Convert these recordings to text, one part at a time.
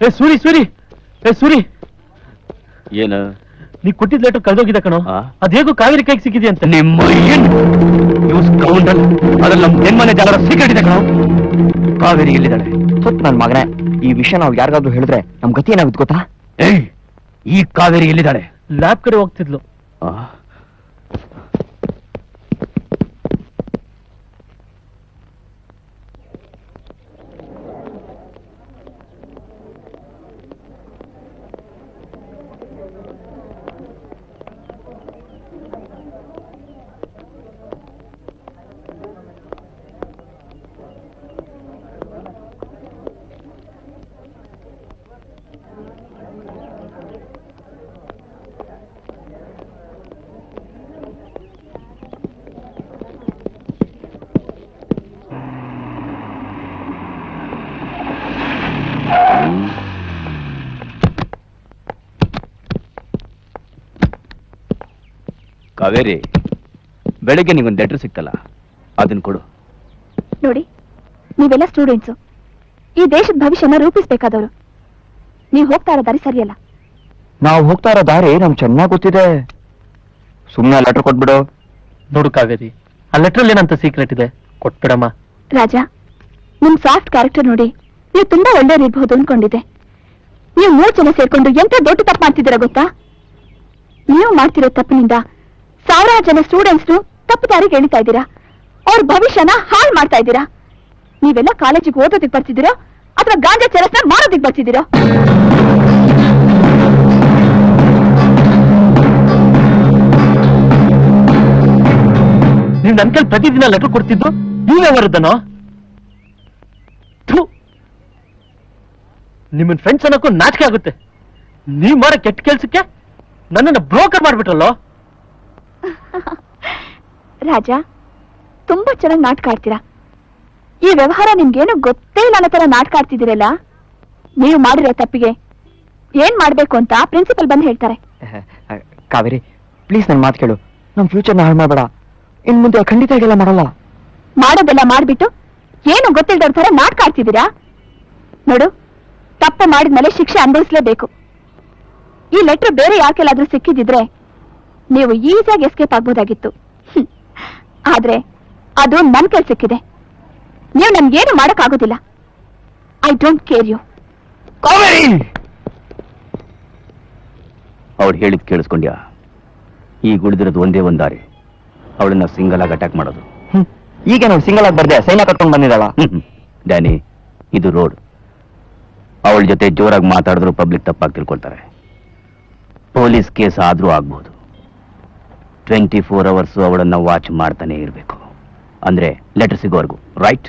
ಸೂರಿ ಸೂರಿ ಸೂರಿ, ಏನು ನೀ ಕೊಟ್ಟಿದ್ ಲೆಟರ್ ಕಳೆದೋಗಿದೆ ಕಣೋ. ಅದೇಗೋ ಕಾವೇರಿ ಕೈಗೆ ಸಿಕ್ಕಿದೆ ಅಂತ. ನಿಮ್ಮ ಅದ್ರಲ್ಲಿ ನಮ್ ಜನ್ಮನೆ ಜನರ ಸೀಕ್ರೆಟ್ ಇದೆ ಕಣೋ. ಕಾವೇರಿ ಎಲ್ಲಿದ್ದಾಳೆ? ನನ್ ಮಗನೇ, ಈ ವಿಷಯ ನಾವು ಯಾರಿಗಾದ್ರೂ ಹೇಳಿದ್ರೆ ನಮ್ ಗತಿ ಏನಾಗುತ್ತೆ ಗೊತ್ತಾ? ಏಯ್, ಈ ಕಾವೇರಿ ಎಲ್ಲಿದ್ದಾಳೆ? ಲ್ಯಾಬ್ ಕಡೆ ಹೋಗ್ತಿದ್ಲು. ಕಾವೇರಿ, ಬೆಳಗ್ಗೆ ನಿಗೊಂದು ಲೆಟರ್ ಸಿಕ್ತಲ್ಲ, ಅದನ್ನ ಕೊಡು. ನೋಡಿ, ನೀವೆಲ್ಲ ಸ್ಟೂಡೆಂಟ್ಸು, ಈ ದೇಶದ ಭವಿಷ್ಯನ ರೂಪಿಸ್ಬೇಕಾದವರು. ನೀವು ಹೋಗ್ತಾ ಇರೋ ದಾರಿ ಸರಿಯಲ್ಲ. ನಾವು ಹೋಗ್ತಾ ಇರೋ ದಾರಿ ನಮ್ಗೆ ಚೆನ್ನಾಗಿ ಗೊತ್ತಿದೆ. ಸುಮ್ಮನೆ ಲೆಟರ್ ಕೊಟ್ಬಿಡು. ನೋಡು ಕಾವೇರಿ, ಆ ಲೆಟರ್ ಏನಂತ ಸೀಕ್ರೆಟ್ ಇದೆ, ಕೊಟ್ಬಿಡಮ್ಮ. ರಾಜಾ, ನಿಮ್ ಸಾಫ್ಟ್ ಕ್ಯಾರೆಕ್ಟರ್ ನೋಡಿ ನೀವು ತುಂಬಾ ಒಳ್ಳೆಯವ್ರಿರ್ಬಹುದು ಅನ್ಕೊಂಡಿದ್ದೆ. ನೀವು 3 ಜನ ಸೇರ್ಕೊಂಡು ಎಂತ ದೊಡ್ಡ ತಪ್ಪು ಮಾಡ್ತಿದ್ದೀರಾ ಗೊತ್ತಾ? ನೀವು ಮಾಡ್ತಿರೋ ತಪ್ಪಿನಿಂದ ಸಾವಿರಾರು ಜನ ಸ್ಟೂಡೆಂಟ್ಸ್ ತಪ್ಪು ದಾರಿಗೆ ಎಳಿತಾ ಇದ್ದೀರಾ. ಅವ್ರ ಭವಿಷ್ಯನ ಹಾಳು ಮಾಡ್ತಾ ಇದ್ದೀರಾ. ನೀವೆಲ್ಲ ಕಾಲೇಜಿಗೆ ಓದೋದಿಕ್ ಬರ್ತಿದ್ದೀರೋ ಅಥವಾ ಗಾಂಜಾ ಚರಸ್ನ ಮಾಡೋದಿಕ್ ಬರ್ತಿದ್ದೀರೋ? ನೀವ್ ನನ್ ಕೈಲಿ ಪ್ರತಿದಿನ ಲೆಟರ್ ಕೊಡ್ತಿದ್ದು ನೀವೇ ಬರುದನೋ? ನಿಮ್ಮನ್ ಫ್ರೆಂಡ್ಸ್ ಅನ್ನೋಕ್ಕೂ ನಾಚಿಕೆ ಆಗುತ್ತೆ. ನೀವ್ ಮಾಡೋ ಕೆಟ್ಟ ಕೆಲ್ಸಕ್ಕೆ ನನ್ನನ್ನು ಬ್ರೋಕರ್ ಮಾಡ್ಬಿಟ್ರಲ್ಲೋ. ರಾಜ, ತುಂಬಾ ಚೆನ್ನಾಗಿ ನಾಟಕ ಆಡ್ತೀರಾ. ಈ ವ್ಯವಹಾರ ನಿಮ್ಗೇನು ಗೊತ್ತೇ ಇಲ್ಲ ಅನ್ನೋ ತರ ನಾಟಕ ಆಡ್ತಿದ್ದೀರಲ್ಲ. ನೀವು ಮಾಡಿರೋ ತಪ್ಪಿಗೆ ಏನ್ ಮಾಡ್ಬೇಕು ಅಂತ ಪ್ರಿನ್ಸಿಪಲ್ ಬಂದು ಹೇಳ್ತಾರೆ. ಕಾವೇರಿ, ಪ್ಲೀಸ್ ನನ್ ಮಾತು ಕೇಳು. ನಮ್ ಫ್ಯೂಚರ್ನ ಹಾಳು ಮಾಡಬೇಡ. ಇನ್ ಮುಂದೆ ಖಂಡಿತ ಹೀಗೆಲ್ಲ ಮಾಡಲ್ಲ. ಮಾಡೋದೆಲ್ಲ ಮಾಡ್ಬಿಟ್ಟು ಏನು ಗೊತ್ತಿಲ್ಲದವ್ರ ತರ ನಾಟಕ ಆಡ್ತಿದ್ದೀರಾ. ನೋಡು, ತಪ್ಪು ಮಾಡಿದ್ಮೇಲೆ ಶಿಕ್ಷೆ ಅನುಭವಿಸ್ಲೇಬೇಕು. ಈ ಲೆಟರ್ ಬೇರೆ ಯಾಕೆಲ್ಲಾದ್ರೂ ಸಿಕ್ಕಿದಿದ್ರೆ ನೀವು ಈಸಿಯಾಗಿ ಎಸ್ಕೇಪ್ ಆಗ್ಬೋದಾಗಿತ್ತು. ಆದ್ರೆ ಅದು ನನ್ ಕೈಲಿ ಸಿಕ್ಕಿದೆ. ನೀವು ನನ್ಗೇನು ಮಾಡಕ್ ಆಗೋದಿಲ್ಲ. I don't care you. ಅವಳು ಹೇಳಿದ್ ಕೇಳಿಸ್ಕೊಂಡ್ಯಾ? ಈಗ ಉಳಿದಿರೋದು ಒಂದೇ ಒಂದ್ ದಾರಿ, ಅವಳನ್ನ ಸಿಂಗಲ್ ಆಗಿ ಅಟ್ಯಾಕ್ ಮಾಡೋದು. ಈಗ ನಾವು ಸಿಂಗಲ್ ಆಗಿ ಬರ್ದೆ ಸೈನ್ಯ ಕಟ್ಕೊಂಡು ಬಂದಿದ್ದಾಳ. ಡ್ಯಾನಿ, ಇದು ರೋಡ್. ಅವಳ ಜೊತೆ ಜೋರಾಗಿ ಮಾತಾಡಿದ್ರು ಪಬ್ಲಿಕ್ ತಪ್ಪಾಗಿ ತಿಳ್ಕೊಳ್ತಾರೆ. ಪೊಲೀಸ್ ಕೇಸ್ ಆದ್ರೂ ಆಗ್ಬಹುದು. 24 hours ಅವಳನ್ನ ವಾಚ್ ಮಾಡ್ತಾನೆ ಇರಬೇಕು. ಅಂದ್ರೆ ಲೆಟರ್ ಸಿಗೋವರೆಗೂ, ರೈಟ್?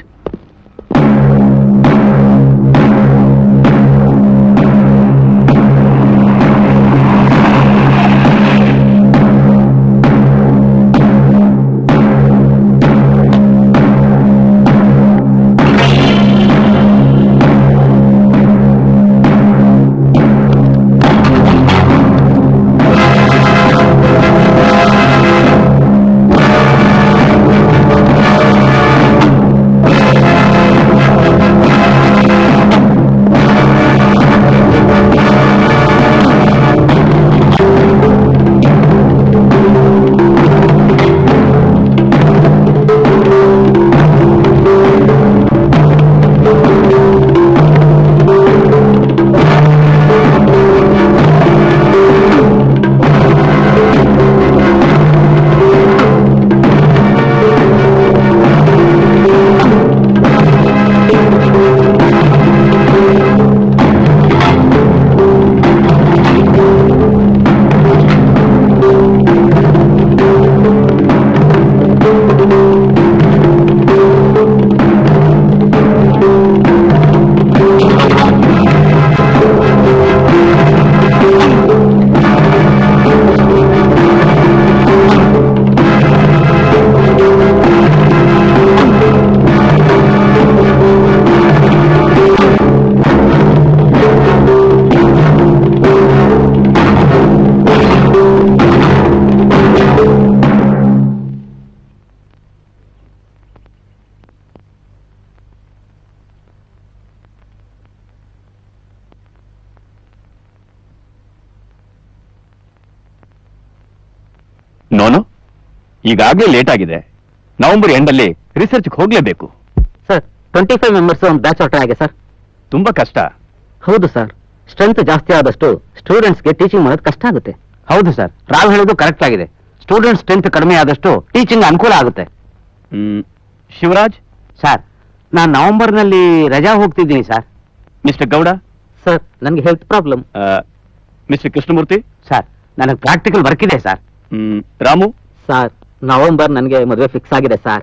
ನೋನು, ಈಗಾಗಲೇ ಲೇಟ್ ಆಗಿದೆ. ನವೆಂಬರ್ ಎಂಡಲ್ಲಿ ರಿಸರ್ಚ್ ಹೋಗ್ಲೇಬೇಕು. ಸರ್ 25 ಮೆಂಬರ್ಸ್ ಒಂದು ಬ್ಯಾಚ್ ಆರ್ಡರ್ ಆಗಿದೆ ಸರ್. ತುಂಬಾ ಕಷ್ಟ. ಹೌದು ಸರ್, ಸ್ಟ್ರೆಂತ್ ಜಾಸ್ತಿ ಆದಷ್ಟು ಸ್ಟೂಡೆಂಟ್ಸ್ಗೆ ಟೀಚಿಂಗ್ ಮಾಡೋದು ಕಷ್ಟ ಆಗುತ್ತೆ. ಹೌದು ಸರ್, ರಾವ್ ಹೇಳೋದು ಕರೆಕ್ಟ್ ಆಗಿದೆ. ಸ್ಟೂಡೆಂಟ್ ಸ್ಟ್ರೆಂತ್ ಕಡಿಮೆ ಆದಷ್ಟು ಟೀಚಿಂಗ್ ಅನುಕೂಲ ಆಗುತ್ತೆ. ಶಿವರಾಜ್ ಸರ್, ನಾನು ನವೆಂಬರ್ನಲ್ಲಿ ರಜಾ ಹೋಗ್ತಿದ್ದೀನಿ ಸರ್. ಮಿಸ್ಟರ್ ಗೌಡ ಸರ್, ನನಗೆ health problem. Mister Krishnamurthy sir, ನನಗೆ ಪ್ರಾಕ್ಟಿಕಲ್ ವರ್ಕ್ ಇದೆ ಸರ್. ರಾಮು ಸರ್, ನವೆಂಬರ್ ನನಗೆ ಮದುವೆ ಫಿಕ್ಸ್ ಆಗಿದೆ ಸರ್.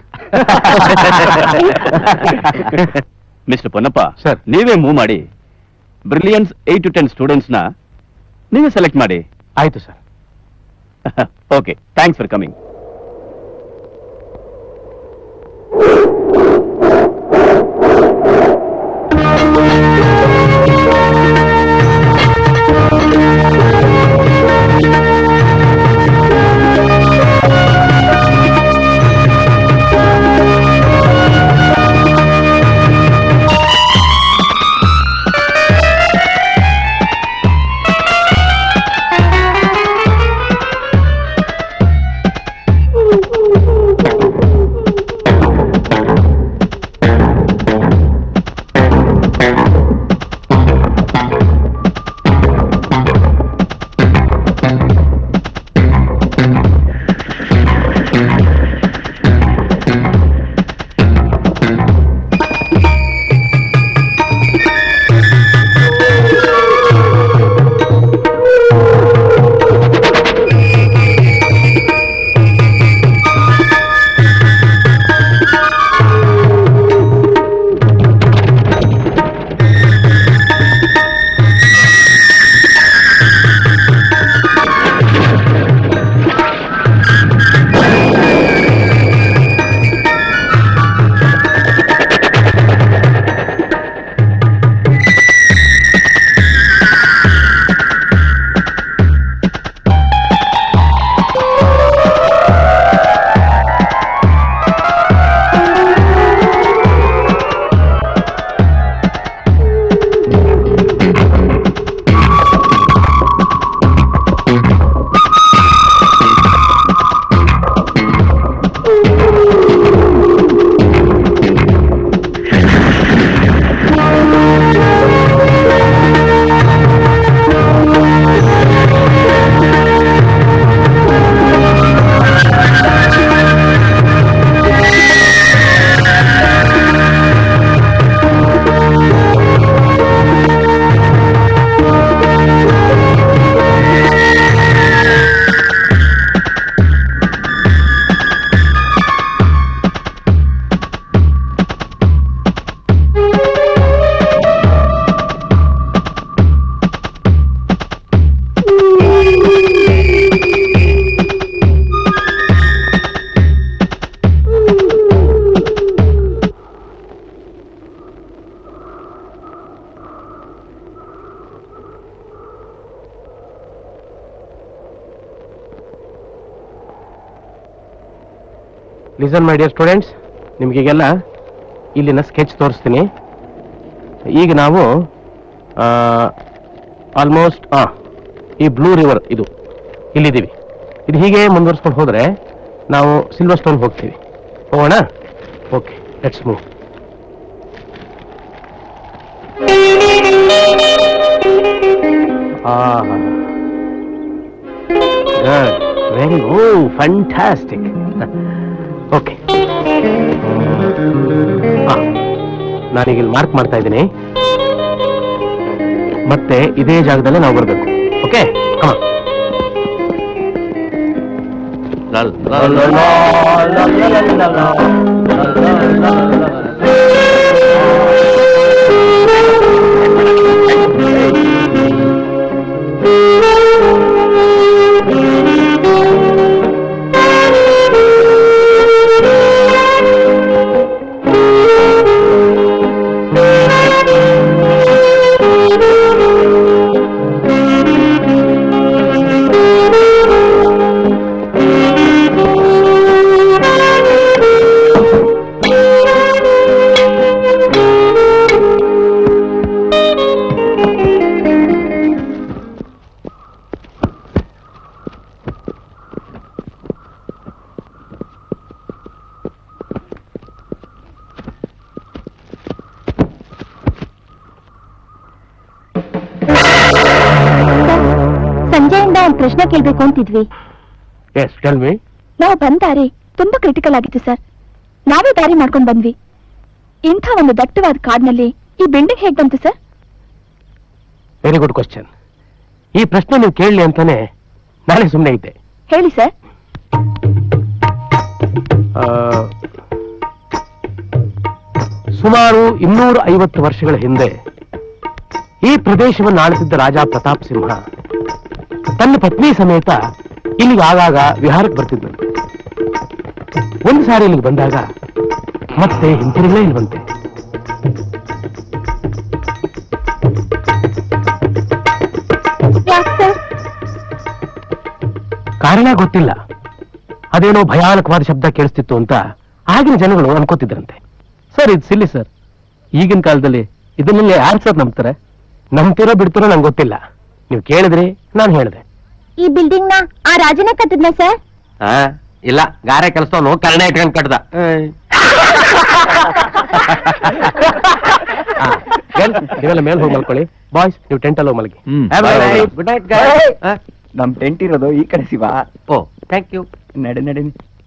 Mister Ponnappa sir. ನೀವೇ ಮೂವ್ ಮಾಡಿ. ಬ್ರಿಲಿಯನ್ಸ್ 8 to 10 ಸ್ಟೂಡೆಂಟ್ಸ್ ನ ನೀವೇ ಸೆಲೆಕ್ಟ್ ಮಾಡಿ. ಆಯ್ತು sir. Okay, thanks for coming. Listen my dear students, ನಿಮಗೀಗೆಲ್ಲ ಇಲ್ಲಿನ ಸ್ಕೆಚ್ ತೋರಿಸ್ತೀನಿ. ಈಗ ನಾವು ಆಲ್ಮೋಸ್ಟ್ ಈ ಬ್ಲೂ ರಿವರ್ ಇದು ಇಲ್ಲಿದ್ದೀವಿ. ಇದು ಹೀಗೆ ಮುಂದುವರ್ಸ್ಕೊಂಡು ಹೋದರೆ ನಾವು ಸಿಲ್ವರ್ ಸ್ಟೋನ್ ಹೋಗ್ತೀವಿ. ಹೋಗೋಣ? Okay, let's move. Good, very fantastic. Okay, ನಾನೀಗ ಇಲ್ಲಿ ಮಾರ್ಕ್ ಮಾಡ್ತಾ ಇದ್ದೀನಿ. ಮತ್ತೆ ಇದೇ ಜಾಗದಲ್ಲೇ ನಾವು ಬರಬೇಕು. ಓಕೆ, ಸಂಜೆಯಿಂದ ಒಂದು ಪ್ರಶ್ನೆ ಕೇಳ್ಬೇಕು ಅಂತಿದ್ವಿ. S tell me. ನಾವು ಬಂದ ದಾರಿ ತುಂಬಾ ಕ್ರಿಟಿಕಲ್ ಆಗಿತ್ತು ಸರ್. ನಾವೇ ದಾರಿ ಮಾಡ್ಕೊಂಡು ಬಂದ್ವಿ. ಇಂಥ ಒಂದು ದಟ್ಟವಾದ ಕಾಡಿನಲ್ಲಿ ಈ ಬಿಲ್ಡಿಂಗ್ ಹೇಗ್ ಬಂತು ಸರ್? Very good question. ಈ ಪ್ರಶ್ನೆ ನೀವು ಕೇಳಲಿ ಅಂತಾನೆ ನಾನೇ ಸುಮ್ಮನೆ ಇದ್ದೆ. ಹೇಳಿ ಸರ್. ಸುಮಾರು 250 ವರ್ಷಗಳ ಹಿಂದೆ ಈ ಪ್ರದೇಶವನ್ನು ಆಳುತ್ತಿದ್ದ ರಾಜ ಪ್ರತಾಪ್ ಸಿಂಹ ತನ್ನ ಪತ್ನಿ ಸಮೇತ ಇಲ್ಲಿಗೆ ಆಗಾಗ ವಿಹಾರಕ್ಕೆ ಬರ್ತಿದ್ದರು. ಒಂದು ಸಾರಿ ಇಲ್ಲಿಗೆ ಬಂದಾಗ ಮತ್ತೆ ಹಿಂತಿರುಗಲೇ ಇಲ್ಲಿ ಬಂತೆ. ಕಾರಣ ಗೊತ್ತಿಲ್ಲ. ಅದೇನೋ ಭಯಾನಕವಾದ ಶಬ್ದ ಕೇಳಿಸ್ತಿತ್ತು ಅಂತ ಆಗಿನ ಜನಗಳು ಅನ್ಕೋತಿದ್ರಂತೆ. ಸರ್ ಇದು ಸಿಲ್ಲಿ ಸರ್. ಈಗಿನ ಕಾಲದಲ್ಲಿ ಇದನ್ನೆಲ್ಲ ಯಾರು ಸರ್ ನಂಬ್ತಾರೆ? ನಂಬ್ತಿರೋ ಬಿಡ್ತಿರೋ ನಂಗೆ ಗೊತ್ತಿಲ್ಲ. ನೀವು ಕೇಳಿದ್ರಿ, ನಾನು ಹೇಳಿದೆ. ಈ ಬಿಲ್ಡಿಂಗ್ ನ ಆ ರಾಜನೇ ಕಟ್ಟಿದ್ನ ಸರ್? ಇಲ್ಲ, ಗಾರೆ ಕೆಲಸದವನು ಕರ್ಣ ಇಟ್ಕೊಂಡು ಕಟ್ಟದ. ನೀವೆಲ್ಲ ಮೇಲೆ ಹೋಗಿ ಮಲ್ಕೊಳ್ಳಿ. ಬಾಯ್ಸ್, ನೀವು ಟೆಂಟಲ್ಲಿ ಹೋಗಿ ಮಲಗಿ. Good night. ನಮ್ ಟೆಂಟ್ ಇರೋದು ಈ ಕಡೆ ಶಿವ. ಓ, ಥ್ಯಾಂಕ್ ಯು. ನಡೆ ನಡೆ.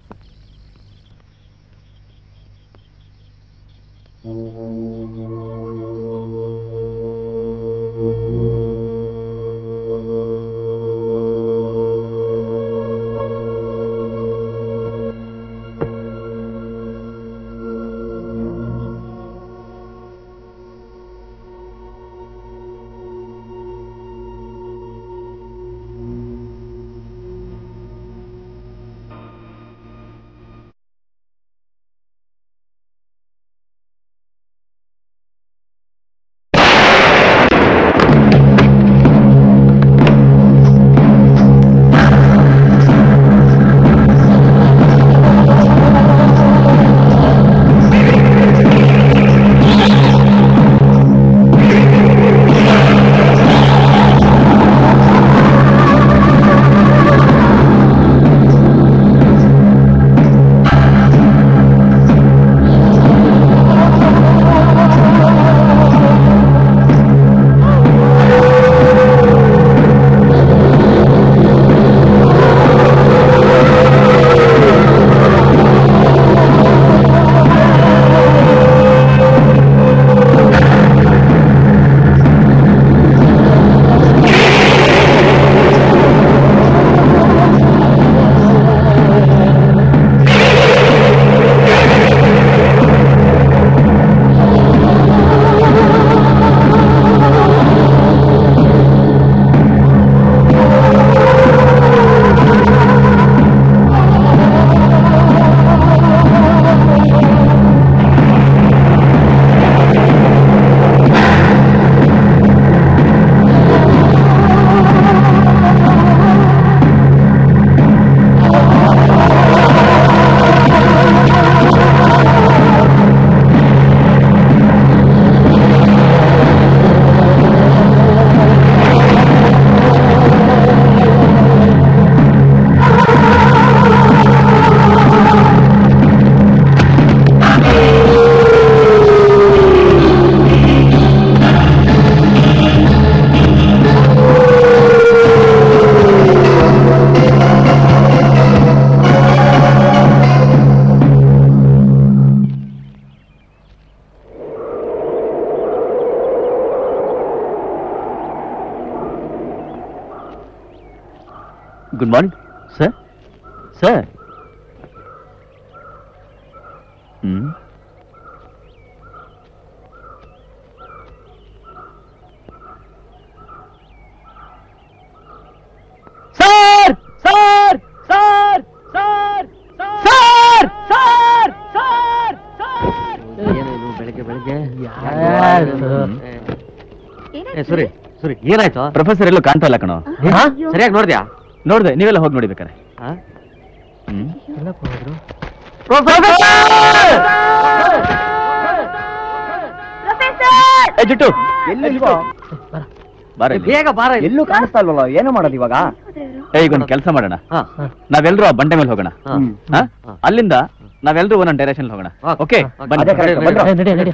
Good morning sir. Sir, sir sir sir sir sir sir sir ಏನೇನು ಬೆಳಗ್ಗೆ ಬೆಳಗ್ಗೆ ಸರಿ ಸರಿ ಏನಾಯ್ತು? ಪ್ರೊಫೆಸರ್ ಎಲ್ಲೂ ಕಾಣ್ತಾ ಇಲ್ಲ ಕಣೋ. ಸರಿಯಾಗಿ ನೋಡಿದ್ಯಾ? ನೋಡ್ದೆ, ನೀವೆಲ್ಲ ಹೋಗಿ ನೋಡಿಬೇಕಾರೆ. ಜುಟ್ಟು ಬೇಗ ಬಾರ. ಎಲ್ಲೂ ಕಾಣಿಸ್ತಾ ಇಲ್ವಲ್ಲ, ಏನು ಮಾಡೋದು ಇವಾಗ? ಈಗೊಂದು ಕೆಲಸ ಮಾಡೋಣ. ನಾವೆಲ್ಲರೂ ಆ ಬಂಡೆ ಮೇಲೆ ಹೋಗೋಣ. ಅಲ್ಲಿಂದ ನಾವೆಲ್ಲರೂ ಒಂದೊಂದು ಡೈರೆಕ್ಷನ್ ಹೋಗೋಣ. ಓಕೆ, ಬನ್ನಿ.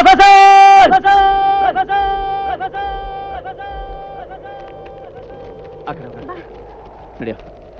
ನಡೆಯೋ.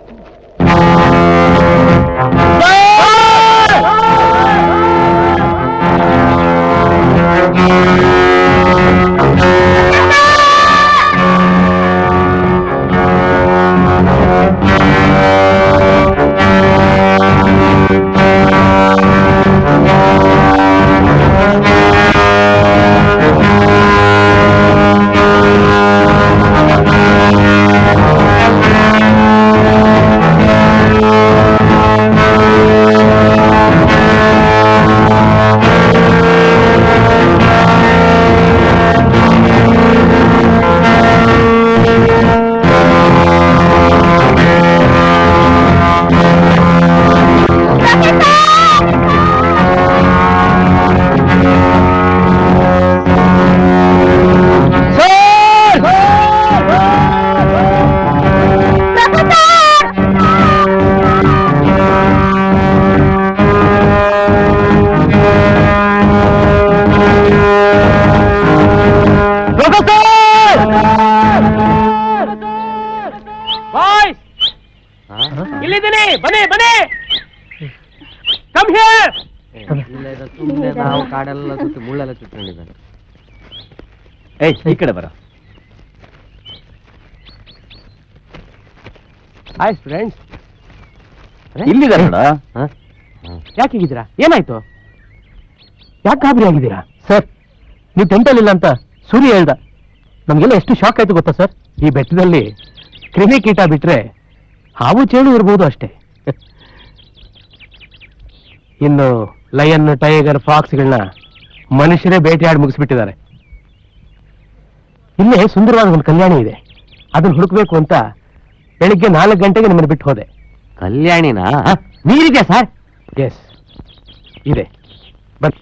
ಇಲ್ಲಿದ್ದೀನಿ, ಬನ್ನಿ ಬನ್ನಿ. Come here. ಸುಮ್ಮನೆ ನಾವು ಕಾಡೆಲ್ಲ ಸುತ್ತಿ ಮುಳ್ಳೆಲ್ಲ ಸುತ್ತಿಕೊಂಡಿದ್ದಾನೆ. ಏಯ್, ಈ ಕಡೆ ಬರ. Hi friends. ಇಲ್ಲಿದ್ದಾರೆ ನೋಡ. ಯಾಕೆ ಹೀಗಿದ್ದೀರಾ? ಏನಾಯ್ತು? ಯಾಕೆ ಗಾಬರಿ ಆಗಿದ್ದೀರಾ? ಸರ್, ನೀವು ಟೆಂಟಲ್ಲಿಲ್ಲ ಅಂತ ಸೂರ್ಯ ಹೇಳ್ದ. ನಮ್ಗೆಲ್ಲ ಎಷ್ಟು ಶಾಕ್ ಆಯ್ತು ಗೊತ್ತಾ ಸರ್? ಈ ಬೆಟ್ಟದಲ್ಲಿ ಕ್ರಿಮಿಕೀಟ ಬಿಟ್ರೆ ಹಾವು ಚೇಳು ಇರ್ಬೋದು ಅಷ್ಟೇ. ಇನ್ನು ಲಯನ್, ಟೈಗರ್, ಫಾಕ್ಸ್ಗಳನ್ನ ಮನುಷ್ಯರೇ ಬೇಟೆಯಾಡಿ ಮುಗಿಸ್ಬಿಟ್ಟಿದ್ದಾರೆ. ಇಲ್ಲೇ ಸುಂದರವಾದ ಒಂದು ಕಲ್ಯಾಣಿ ಇದೆ. ಅದನ್ನ ಹುಡುಕ್ಬೇಕು ಅಂತ ಬೆಳಿಗ್ಗೆ 4 ಗಂಟೆಗೆ ನಿಮ್ಮನ್ನು ಬಿಟ್ಟು ಹೋದೆ. ಕಲ್ಯಾಣಿನಾ? ನೀರಿದೆ ಸರ್? ಎಸ್ ಇದೆ. ಬಟ್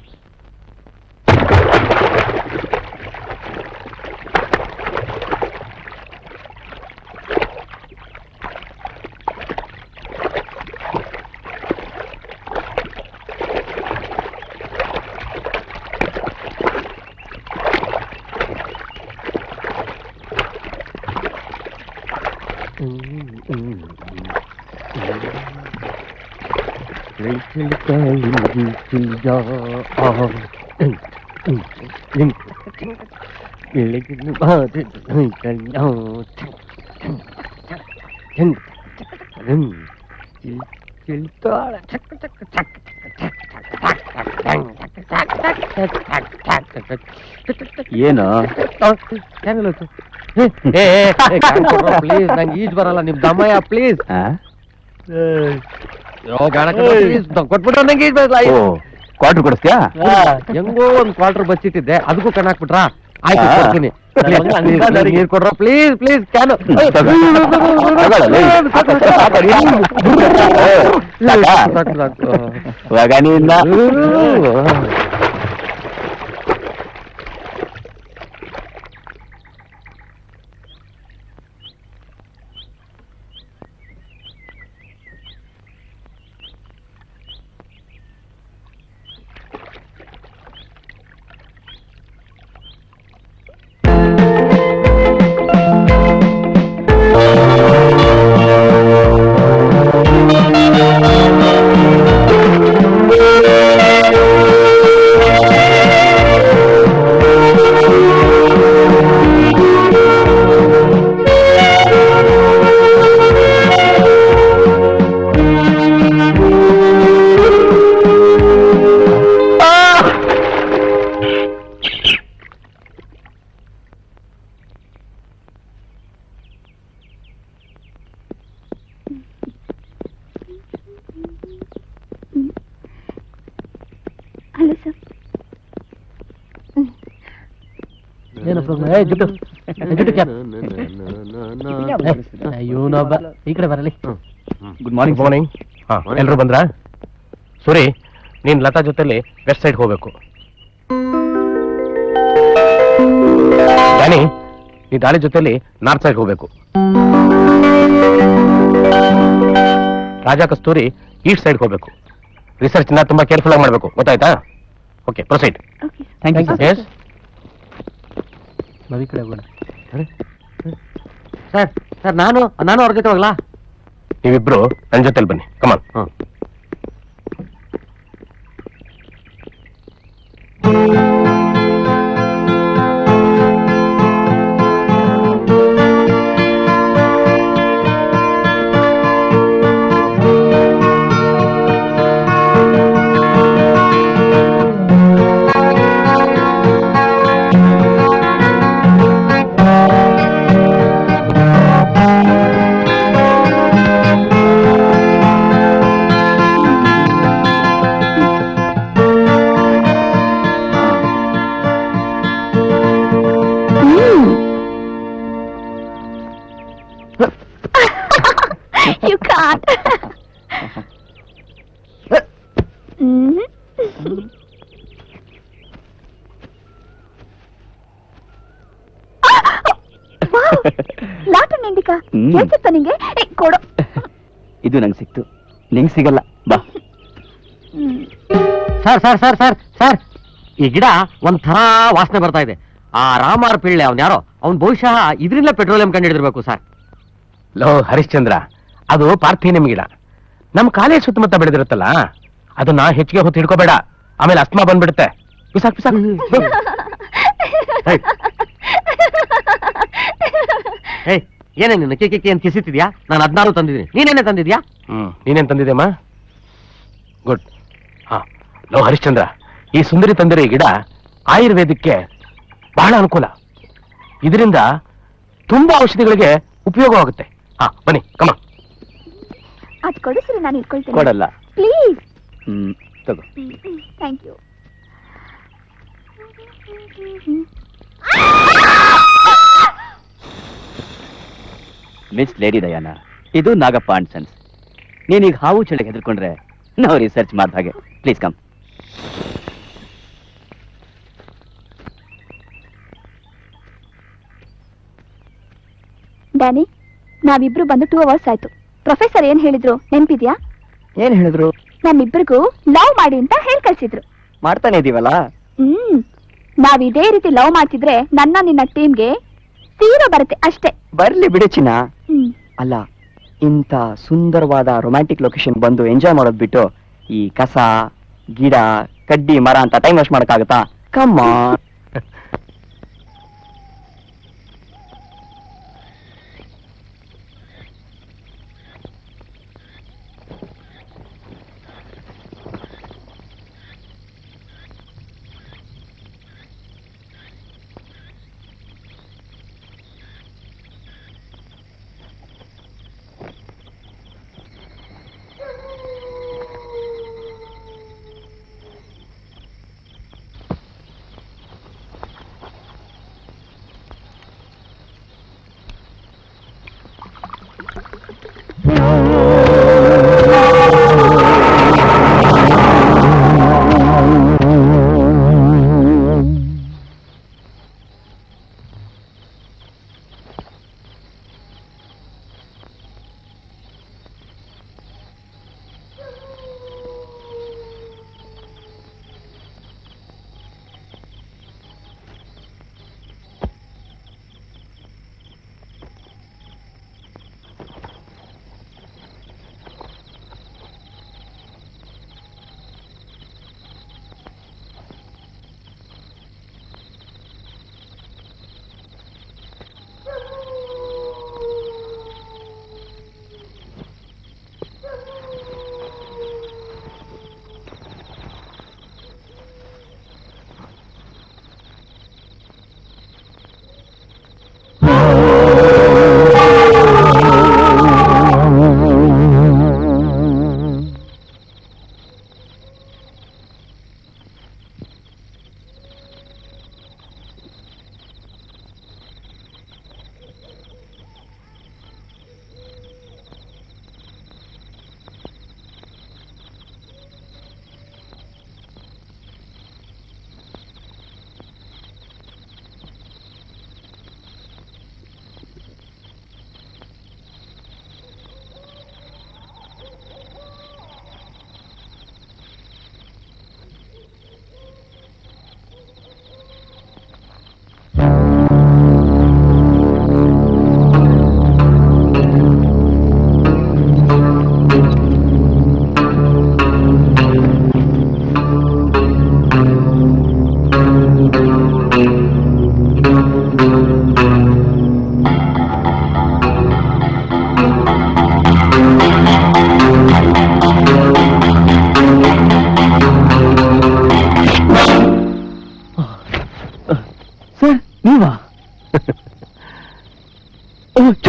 ಏನು? ಪ್ಲೀಸ್, ನಂಗೆ ಈಜ್ ಬರಲ್ಲ. ನಿಮ್ ದಮ್ಮಯ್ಯ ಪ್ಲೀಸ್. ಕೊಟ್ಬಿಟ್ರ ನಂಗೆ ಈಜ್ ಬರಲ್ಲ. ಕ್ವಾರ್ಟರ್ ಕೊಡಿಸ್ತೀಯಾ? ಹೆಂಗೋ ಒಂದ್ ಕ್ವಾರ್ಟರ್ ಬಚ್ಚಿಟ್ಟಿದ್ದೆ, ಅದಕ್ಕೂ ಕಣ್ ಹಾಕ್ಬಿಟ್ರಾ? ಆಯ್ತು, ಕೊಡ್ತೀನಿ. ನೀರ್ ಕೊಡ್ರ ಪ್ಲೀಸ್ ಪ್ಲೀಸ್. ಕ್ಯಾನ್ ಇವಾಗ ಇವನೊಬ್ಬ ಈ ಕಡೆ ಬರಲಿ. Good morning. ಮಾರ್ನಿಂಗ್. ಎಲ್ರು ಬಂದ್ರಾ? ಸೂರಿ, ನೀನ್ ಲತಾ ಜೊತೆಲಿ ವೆಸ್ಟ್ ಸೈಡ್ ಹೋಗ್ಬೇಕು. ಡ್ಯಾನಿ, ನೀ ದಾಳಿ ಜೊತೆಲಿ ನಾರ್ತ್ ಸೈಡ್ ಹೋಗ್ಬೇಕು. ರಾಜಾ ಕಸ್ತೂರಿ ಈಸ್ಟ್ ಸೈಡ್ ಹೋಗ್ಬೇಕು. ರಿಸರ್ಚ್ ನ ತುಂಬಾ ಕೇರ್ಫುಲ್ ಆಗಿ ಮಾಡ್ಬೇಕು, ಗೊತ್ತಾಯ್ತಾ? Okay proceed. Okay thank you yes ನದಿ ಕಡೆ ಹೋಗೋಣ. ಸರ್ ಸರ್ ನಾನು ಅವ್ರ ಜೊತೆ ಹೋಗ್ಲಾ? ನೀವಿಬ್ರು ನನ್ನ ಜೊತೆಲಿ ಬನ್ನಿ, ಕಮಾನ್. You can't. ಲಾಟನ್ ಇಂಡಿಕಾ ಏನ್ ಸಿಕ್ತ ನಿಂಗೆ? ಕೊಡು. ಇದು ನಂಗೆ ಸಿಕ್ತು, ನಿಂಗೆ ಸಿಗಲ್ಲ. ಬಾ. Sir sir sir sir sir ಈ ಗಿಡ ಒಂಥರ ವಾಸನೆ ಬರ್ತಾ ಇದೆ. ಆ ರಾಮಾರ್ ಪಿಳ್ಳೆ ಅವ್ನ್ ಯಾರೋ, ಅವ್ನ್ ಬಹುಶಃ ಇದರಿಂದ ಪೆಟ್ರೋಲಿಯಂ ಕಂಡು ಹಿಡಿದಿರ್ಬೇಕು ಸರ್. ಲೋ ಹರಿಶ್ಚಂದ್ರ, ಅದು ಪಾರ್ಥೇನಿಯಂ ಗಿಡ. ನಮ್ ಕಾಲೇಜ್ ಸುತ್ತಮುತ್ತ ಬೆಳೆದಿರುತ್ತಲ್ಲ, ಅದನ್ನ ಹೆಚ್ಚಿಗೆ ಹೊತ್ತು ಹಿಡ್ಕೋಬೇಡ, ಆಮೇಲೆ ಅಸ್ತಮಾ ಬಂದ್ಬಿಡುತ್ತೆ. ಬಿಸಾಕ್ ಬಿಸಾಕ್. ಏಯ್ ಏನೇ ನಿನ್ನ ಕಿಕ್ಕಿ ಅಂತ ಕಿಸಿತಿದ್ಯಾ? ನಾನು 16 ತಂದಿದ್ದೀನಿ, ನೀನೇನೇ ತಂದಿದ್ಯಾ? ನೀನೇನ್ ತಂದಿದ್ದೆಮ್ಮ? ಗುಡ್. ಹಾ, ಲೋ ಹರಿಶ್ಚಂದ್ರ, ಈ ಸುಂದರಿ ತಂದಿರೋ ಈ ಗಿಡ ಆಯುರ್ವೇದಕ್ಕೆ ಬಹಳ ಅನುಕೂಲ. ಇದರಿಂದ ತುಂಬಾ ಔಷಧಿಗಳಿಗೆ ಉಪಯೋಗವಾಗುತ್ತೆ. ಹಾ ಬನ್ನಿ, ಕಮ. ಅದ್ ಕೊಡಿಸ್ರಿ, ನಾನು ಇಟ್ಕೊಳ್ತೀನಿ. ಕೊಡಲ್ಲ. ಪ್ಲೀಸ್. ತಗೋ. Thank you. Miss lady Diana, ಇದು ನಾಗಪ್ಪ ಅಂಡ್ ಸನ್ಸ್. ನೀನೀಗ ಹಾವು ಚಳಿಗೆ ಹೆದರ್ಕೊಂಡ್ರೆ ನಾವು ರಿಸರ್ಚ್ ಮಾಡಿದ ಹಾಗೆ. Please come. ಡ್ಯಾನಿ, ನಾವಿಬ್ರು ಬಂದು 2 hours ಆಯ್ತು. ಪ್ರೊಫೆಸರ್ ಏನ್ ಹೇಳಿದ್ರು ನೆನ್ಪಿದ್ಯಾ? ಏನ್ ಹೇಳಿದ್ರು? ನಮ್ಮಿಬ್ರಿಗೂ ಲವ್ ಮಾಡಿ ಅಂತ ಹೇಳ್ ಕಳ್ಸಿದ್ರು. ಮಾಡ್ತಾನೆ ಇದೀವಲ್ಲ. ನಾವ್ ಇದೇ ರೀತಿ ಲವ್ ಮಾಡ್ತಿದ್ರೆ ನನ್ನ ನಿನ್ನ ಟೀಮ್ಗೆ 0 ಬರುತ್ತೆ ಅಷ್ಟೇ. ಬರ್ಲಿ ಬಿಡು ಚಿನ್ನ. ಅಲ್ಲ, ಇಂಥ ಸುಂದರವಾದ ರೊಮ್ಯಾಂಟಿಕ್ ಲೊಕೇಶನ್ ಬಂದು ಎಂಜಾಯ್ ಮಾಡೋದ್ ಬಿಟ್ಟು ಈ ಕಸ ಗಿಡ ಕಡ್ಡಿ ಮರ ಅಂತ ಟೈಮ್ ವೇಸ್ಟ್ ಮಾಡಕ್ಕಾಗತ್ತಾ? ಕಮ್ಮ.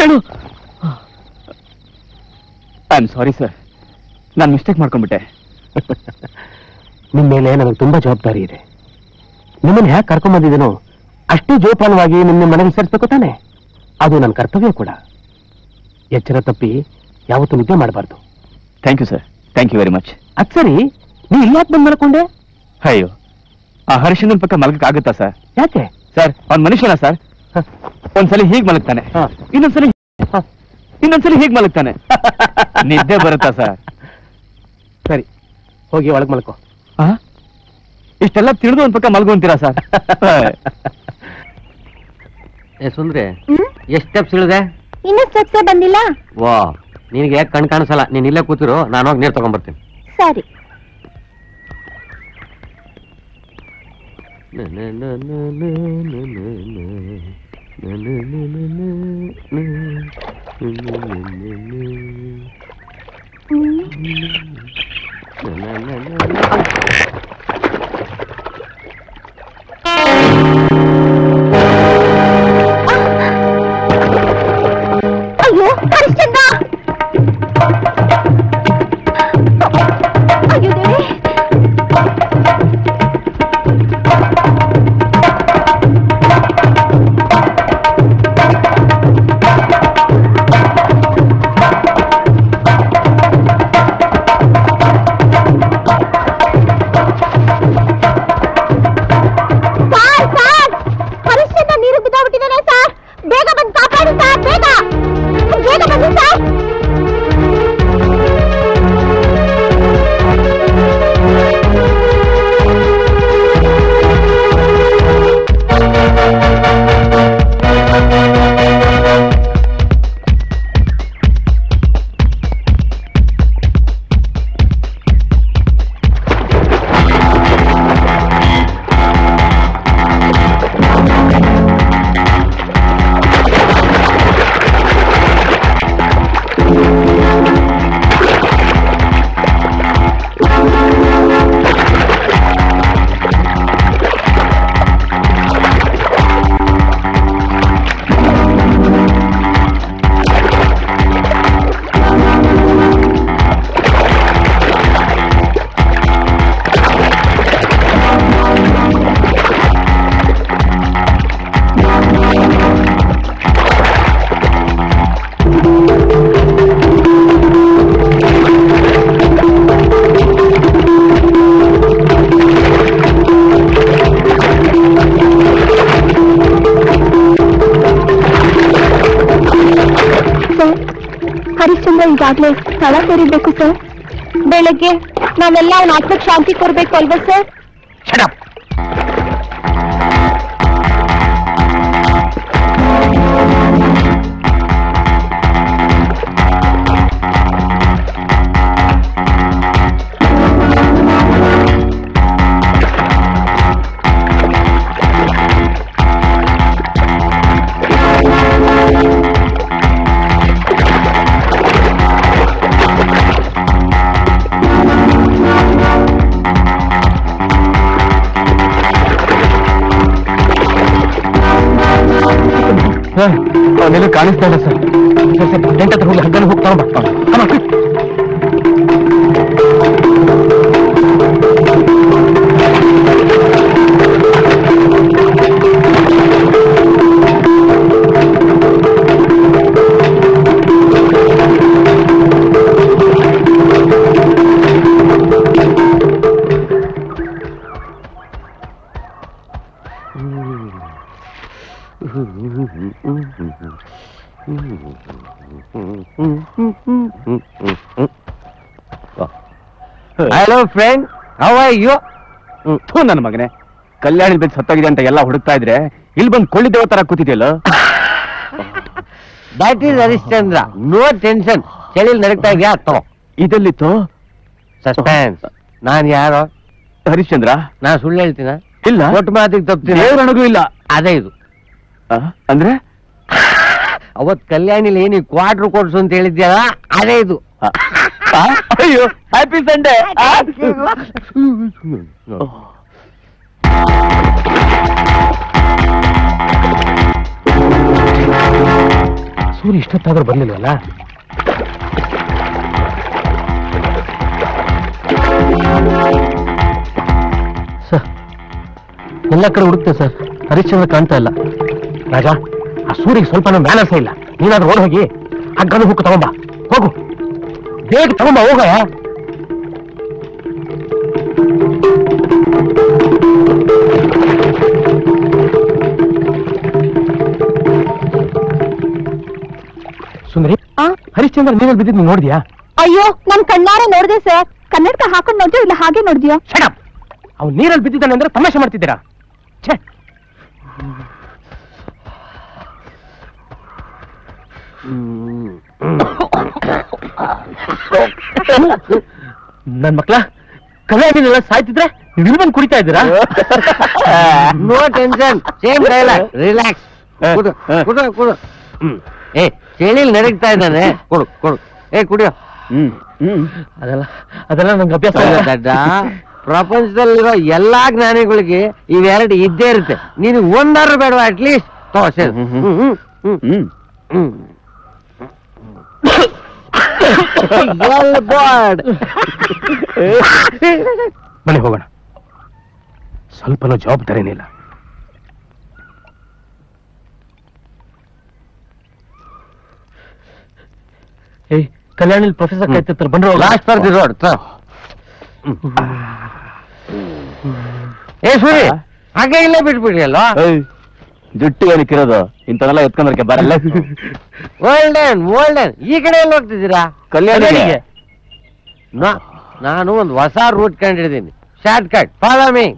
ನಾನು ಐ ಆಮ್ ಸಾರಿ ಸರ್, ನಾನು ಮಿಸ್ಟೇಕ್ ಮಾಡ್ಕೊಂಡ್ಬಿಟ್ಟೆ. ನಿಮ್ಮ ಮೇಲೆ ನನಗೆ ತುಂಬಾ ಜವಾಬ್ದಾರಿ ಇದೆ. ನಿಮ್ಮನ್ನು ಹ್ಯಾಕ್ ಕರ್ಕೊಂಡ್ ಬಂದಿದ್ದೇನೋ ಅಷ್ಟೇ ಜೋಪಾನವಾಗಿ ನಿಮ್ಮ ಮನೆಗೆ ಸೇರಿಸ್ಬೇಕು ತಾನೆ, ಅದು ನನ್ನ ಕರ್ತವ್ಯ ಕೂಡ. ಎಚ್ಚರ ತಪ್ಪಿ ಯಾವತ್ತೂ ನಿದ್ದೆ ಮಾಡಬಾರ್ದು. Thank you sir, thank you very much. ಅದ್ ಸರಿ, ನೀ ಇಲ್ಲಾಕ್ ಬಂದ್ ಮಲ್ಕೊಂಡೆ? ಅಯ್ಯೋ, ಆ ಹರ್ಷಂದನ್ ಪಕ್ಕ ಮಲಗಕ್ಕಾಗುತ್ತಾ ಸರ್? ಯಾಕೆ ಸರ್, ಅವ್ನ್ ಮನುಷ್ಯನ ಸರ್? ಒಂದ್ಸಲಿ ಹೀಗ್ ಮಲಗ್ತಾನೆ, ಇನ್ನೊಂದ್ಸಲಿ ಹೀಗ್ ಮಲಗ್ತಾನೆ. ನಿದ್ದೆ ಬರುತ್ತಾ ಸರ್? ಸರಿ, ಹೋಗಿ ಒಳಗ್ ಮಲ್ಕೋ. ಇಷ್ಟೆಲ್ಲ ತಿಳಿದು ಒಂದ್ ಪಕ್ಕ ಮಲ್ಗು ಅಂತೀರಾ ಸರ್? ಸುಂದ್ರಿ, ಎಷ್ಟ್ ಸ್ಟೆಪ್ಸ್ ಇಳಿದೆ? ಇನ್ನೂ ಸ್ಟೆಪ್ಸೇ ಬಂದಿಲ್ಲ. ವಾ, ನಿನಗೆ ಕಣ್ ಕಾಣಿಸಲ್ಲ. ನೀನ್ ಇಲ್ಲೇ ಕೂತಿರು, ನಾನು ಹೋಗಿ ನೀರ್ ತಗೊಂಡ್ಬರ್ತೀನಿ. ಸರಿ. ಅಯ್ಯೋ ಹರಿಶ್ಚಂದ್ರ, ಅಯ್ಯೋ ದೇವಿ. ಈಗಾಗ್ಲೇ ಸ್ಥಳ ಸೇರಿರ್ಬೇಕು ಸರ್. ಬೆಳಗ್ಗೆ ನಾವೆಲ್ಲ ಅವನ ಆತ್ಮಕ್ಕೆ ಶಾಂತಿ ಕೊಡ್ಬೇಕು ಅಲ್ವಾ ಸರ್? ಅವನೆಲ್ಲೂ ಕಾಣಿಸ್ತಾ ಇಲ್ಲ ಸರ್. ಟೆಂಟ್ ಹತ್ರ ಹೋಗಿ ಹಗ್ಗನ ಹೋಗ್ತಾ hello friend, how are you? ನನ್ನ ಮಗನೇ, ಕಲ್ಯಾಣಿ ಬೆದ್ದು ಸತ್ತೋಗಿದೆ ಅಂತ ಎಲ್ಲ ಹುಡುಕ್ತಾ ಇದ್ರೆ ಇಲ್ಲಿ ಬಂದು ಕೊಳ್ಳಿದ್ದೇವ ತರ ಕೂತಿದೆಯಲ್ಲ. That is Harishchandra. No tension. ಚಳಿಲ್ ನಡೀತಾ ಇದೆಯಾ? ಇದೆಲ್ಲಿತ್ತು ಸಸ್ಪೆನ್ಸ್. ನಾನ್ ಯಾರೋ? ಹರಿಶ್ಚಂದ್ರ. ನಾ ಸುಳ್ಳು ಹೇಳ್ತೀನ? ಇಲ್ಲ. ಒಟ್ಟು ಮಾತಿಗೆ ತಪ್ತೀನಿ. ದೇವರಣಗೂ ಇಲ್ಲ. ಅದೇ ಇದು. ಅಂದ್ರೆ ಅವತ್ ಕಲ್ಯಾಣಿಲಿ ನೀ ಕ್ವಾರ್ಟರ್ ಕೊಡ್ಸು ಅಂತ ಹೇಳಿದ್ಯಲ್ಲ, ಅದೇ ಇದು. ಅಯ್ಯೋ, ಹ್ಯಾಪಿ ಸಂಡೇ. ಸೂರ್ಯ ಇಷ್ಟೊತ್ತಾದ್ರೂ ಬರ್ಲಿಲ್ವಲ್ಲ? ಸರ್, ಎಲ್ಲ ಕಡೆ ಹುಡುಕ್ತೆ ಸರ್, ಹರಿಶ್ಚಂದ್ರ ಕಾಣ್ತಾ ಇಲ್ಲ. ರಾಜ, ಆ ಸೂರ್ಯಗೆ ಸ್ವಲ್ಪ ಮ್ಯಾನರ್ಸ ಇಲ್ಲ. ನೀನಾದ್ರೂ ಓಡ್ ಹೋಗಿ ಆ ಗನ್ ಹುಕ್ಕು ತಗೊಂಬ. ಹೋಗು, ಬೇಗ ತಗೊಂಬ, ಹೋಗಯ್ಯ. ಸುಂದರಿ, ಹರಿಶ್ಚಂದ್ರ ನೀರಲ್ಲಿ ಬಿದ್ದಿದ್ದು ನೀನು ನೋಡಿದ್ಯಾ? ಅಯ್ಯೋ, ನನ್ ಕಣ್ಣಾರೆ ನೋಡ್ದೆ ಸರ್. ಕನ್ನಡಕ ಹಾಕೊಂಡ್ ನೋಡ್ತೀವಿ, ಇಲ್ಲ ಹಾಗೆ ನೋಡ್ದ್ಯೋ? ಶಟ್! ಅವ್ನು ನೀರಲ್ಲಿ ಬಿದ್ದಿದ್ದಾನೆ ಅಂದ್ರೆ ತಮಾಷೆ ಮಾಡ್ತಿದ್ದೀರಾ? ಛೇ! ನನ್ ಮಕ್ಳ ಕಲ್ಯಾಣಿನೆಲ್ಲ ಸಾಯ್ತಿದ್ರೆ ನೀವು ಬಂದು ಕುಡಿತಾ ಇದ್ದೀರಾ? No tension, same dialogue, relax. ಕುಡು ಕುಡು ಕುಡು. ಏ, ಚಳಿಲ್ ನಡೀತಾ ಇದ್ದಾನೆ, ಕೊಡು ಕೊಡು. ಏ, ಕುಡಿಯೋ. ಅದೆಲ್ಲ ನಂಗೆ ಅಭ್ಯಾಸ ಇಲ್ಲ. ದಡ್ಡ, ಪ್ರಪಂಚದಲ್ಲಿರೋ ಎಲ್ಲಾ ಜ್ಞಾನಿಗಳಿಗೆ ಇವೆರಡು ಇದ್ದೇ ಇರುತ್ತೆ. ನೀನು ಒಂದಾರು ಬೇಡವಾ ಅಟ್ಲೀಸ್ಟ್? ತೋಸೆ. ಮನೆ ಹೋಗೋಣ. ಸ್ವಲ್ಪನೂ ಜವಾಬ್ದಾರಿನಿಲ್ಲ. ಏಯ್, ಕಲ್ಯಾಣಿ ಪ್ರೊಫೆಸರ್ ಕಾಯ್ತಿರ್ತಾರೆ, ಬಂದ್ರೆ ಲಾಸ್ಟ್ ಫಾರ್ ದಿ ರೋಡ್. ಏ ಸೂರಿ, ಹಾಗೆ ಇಲ್ಲೇ ಬಿಟ್ಬಿಡಿ ಅಲ್ವಾ? ಜುಟ್ಟು ಏನಕ್ಕಿರೋದು? ಇಂಥವೆಲ್ಲ ಎತ್ಕೊಂಡ್ರಕ್ಕೆ ಬರಲ್ಲ. ಓಲ್ಡನ್ ಓಲ್ಡನ್, ಈ ಕಡೆ ಎಲ್ಲ ಹೋಗ್ತಿದ್ದೀರಾ? ಕಲ್ಯಾಣಿಗೆ ನಾನು ಒಂದು ಹೊಸ ರೂಟ್ ಕಂಡಿದ್ದೀನಿ, ಶಾರ್ಟ್ ಕಟ್. Follow me.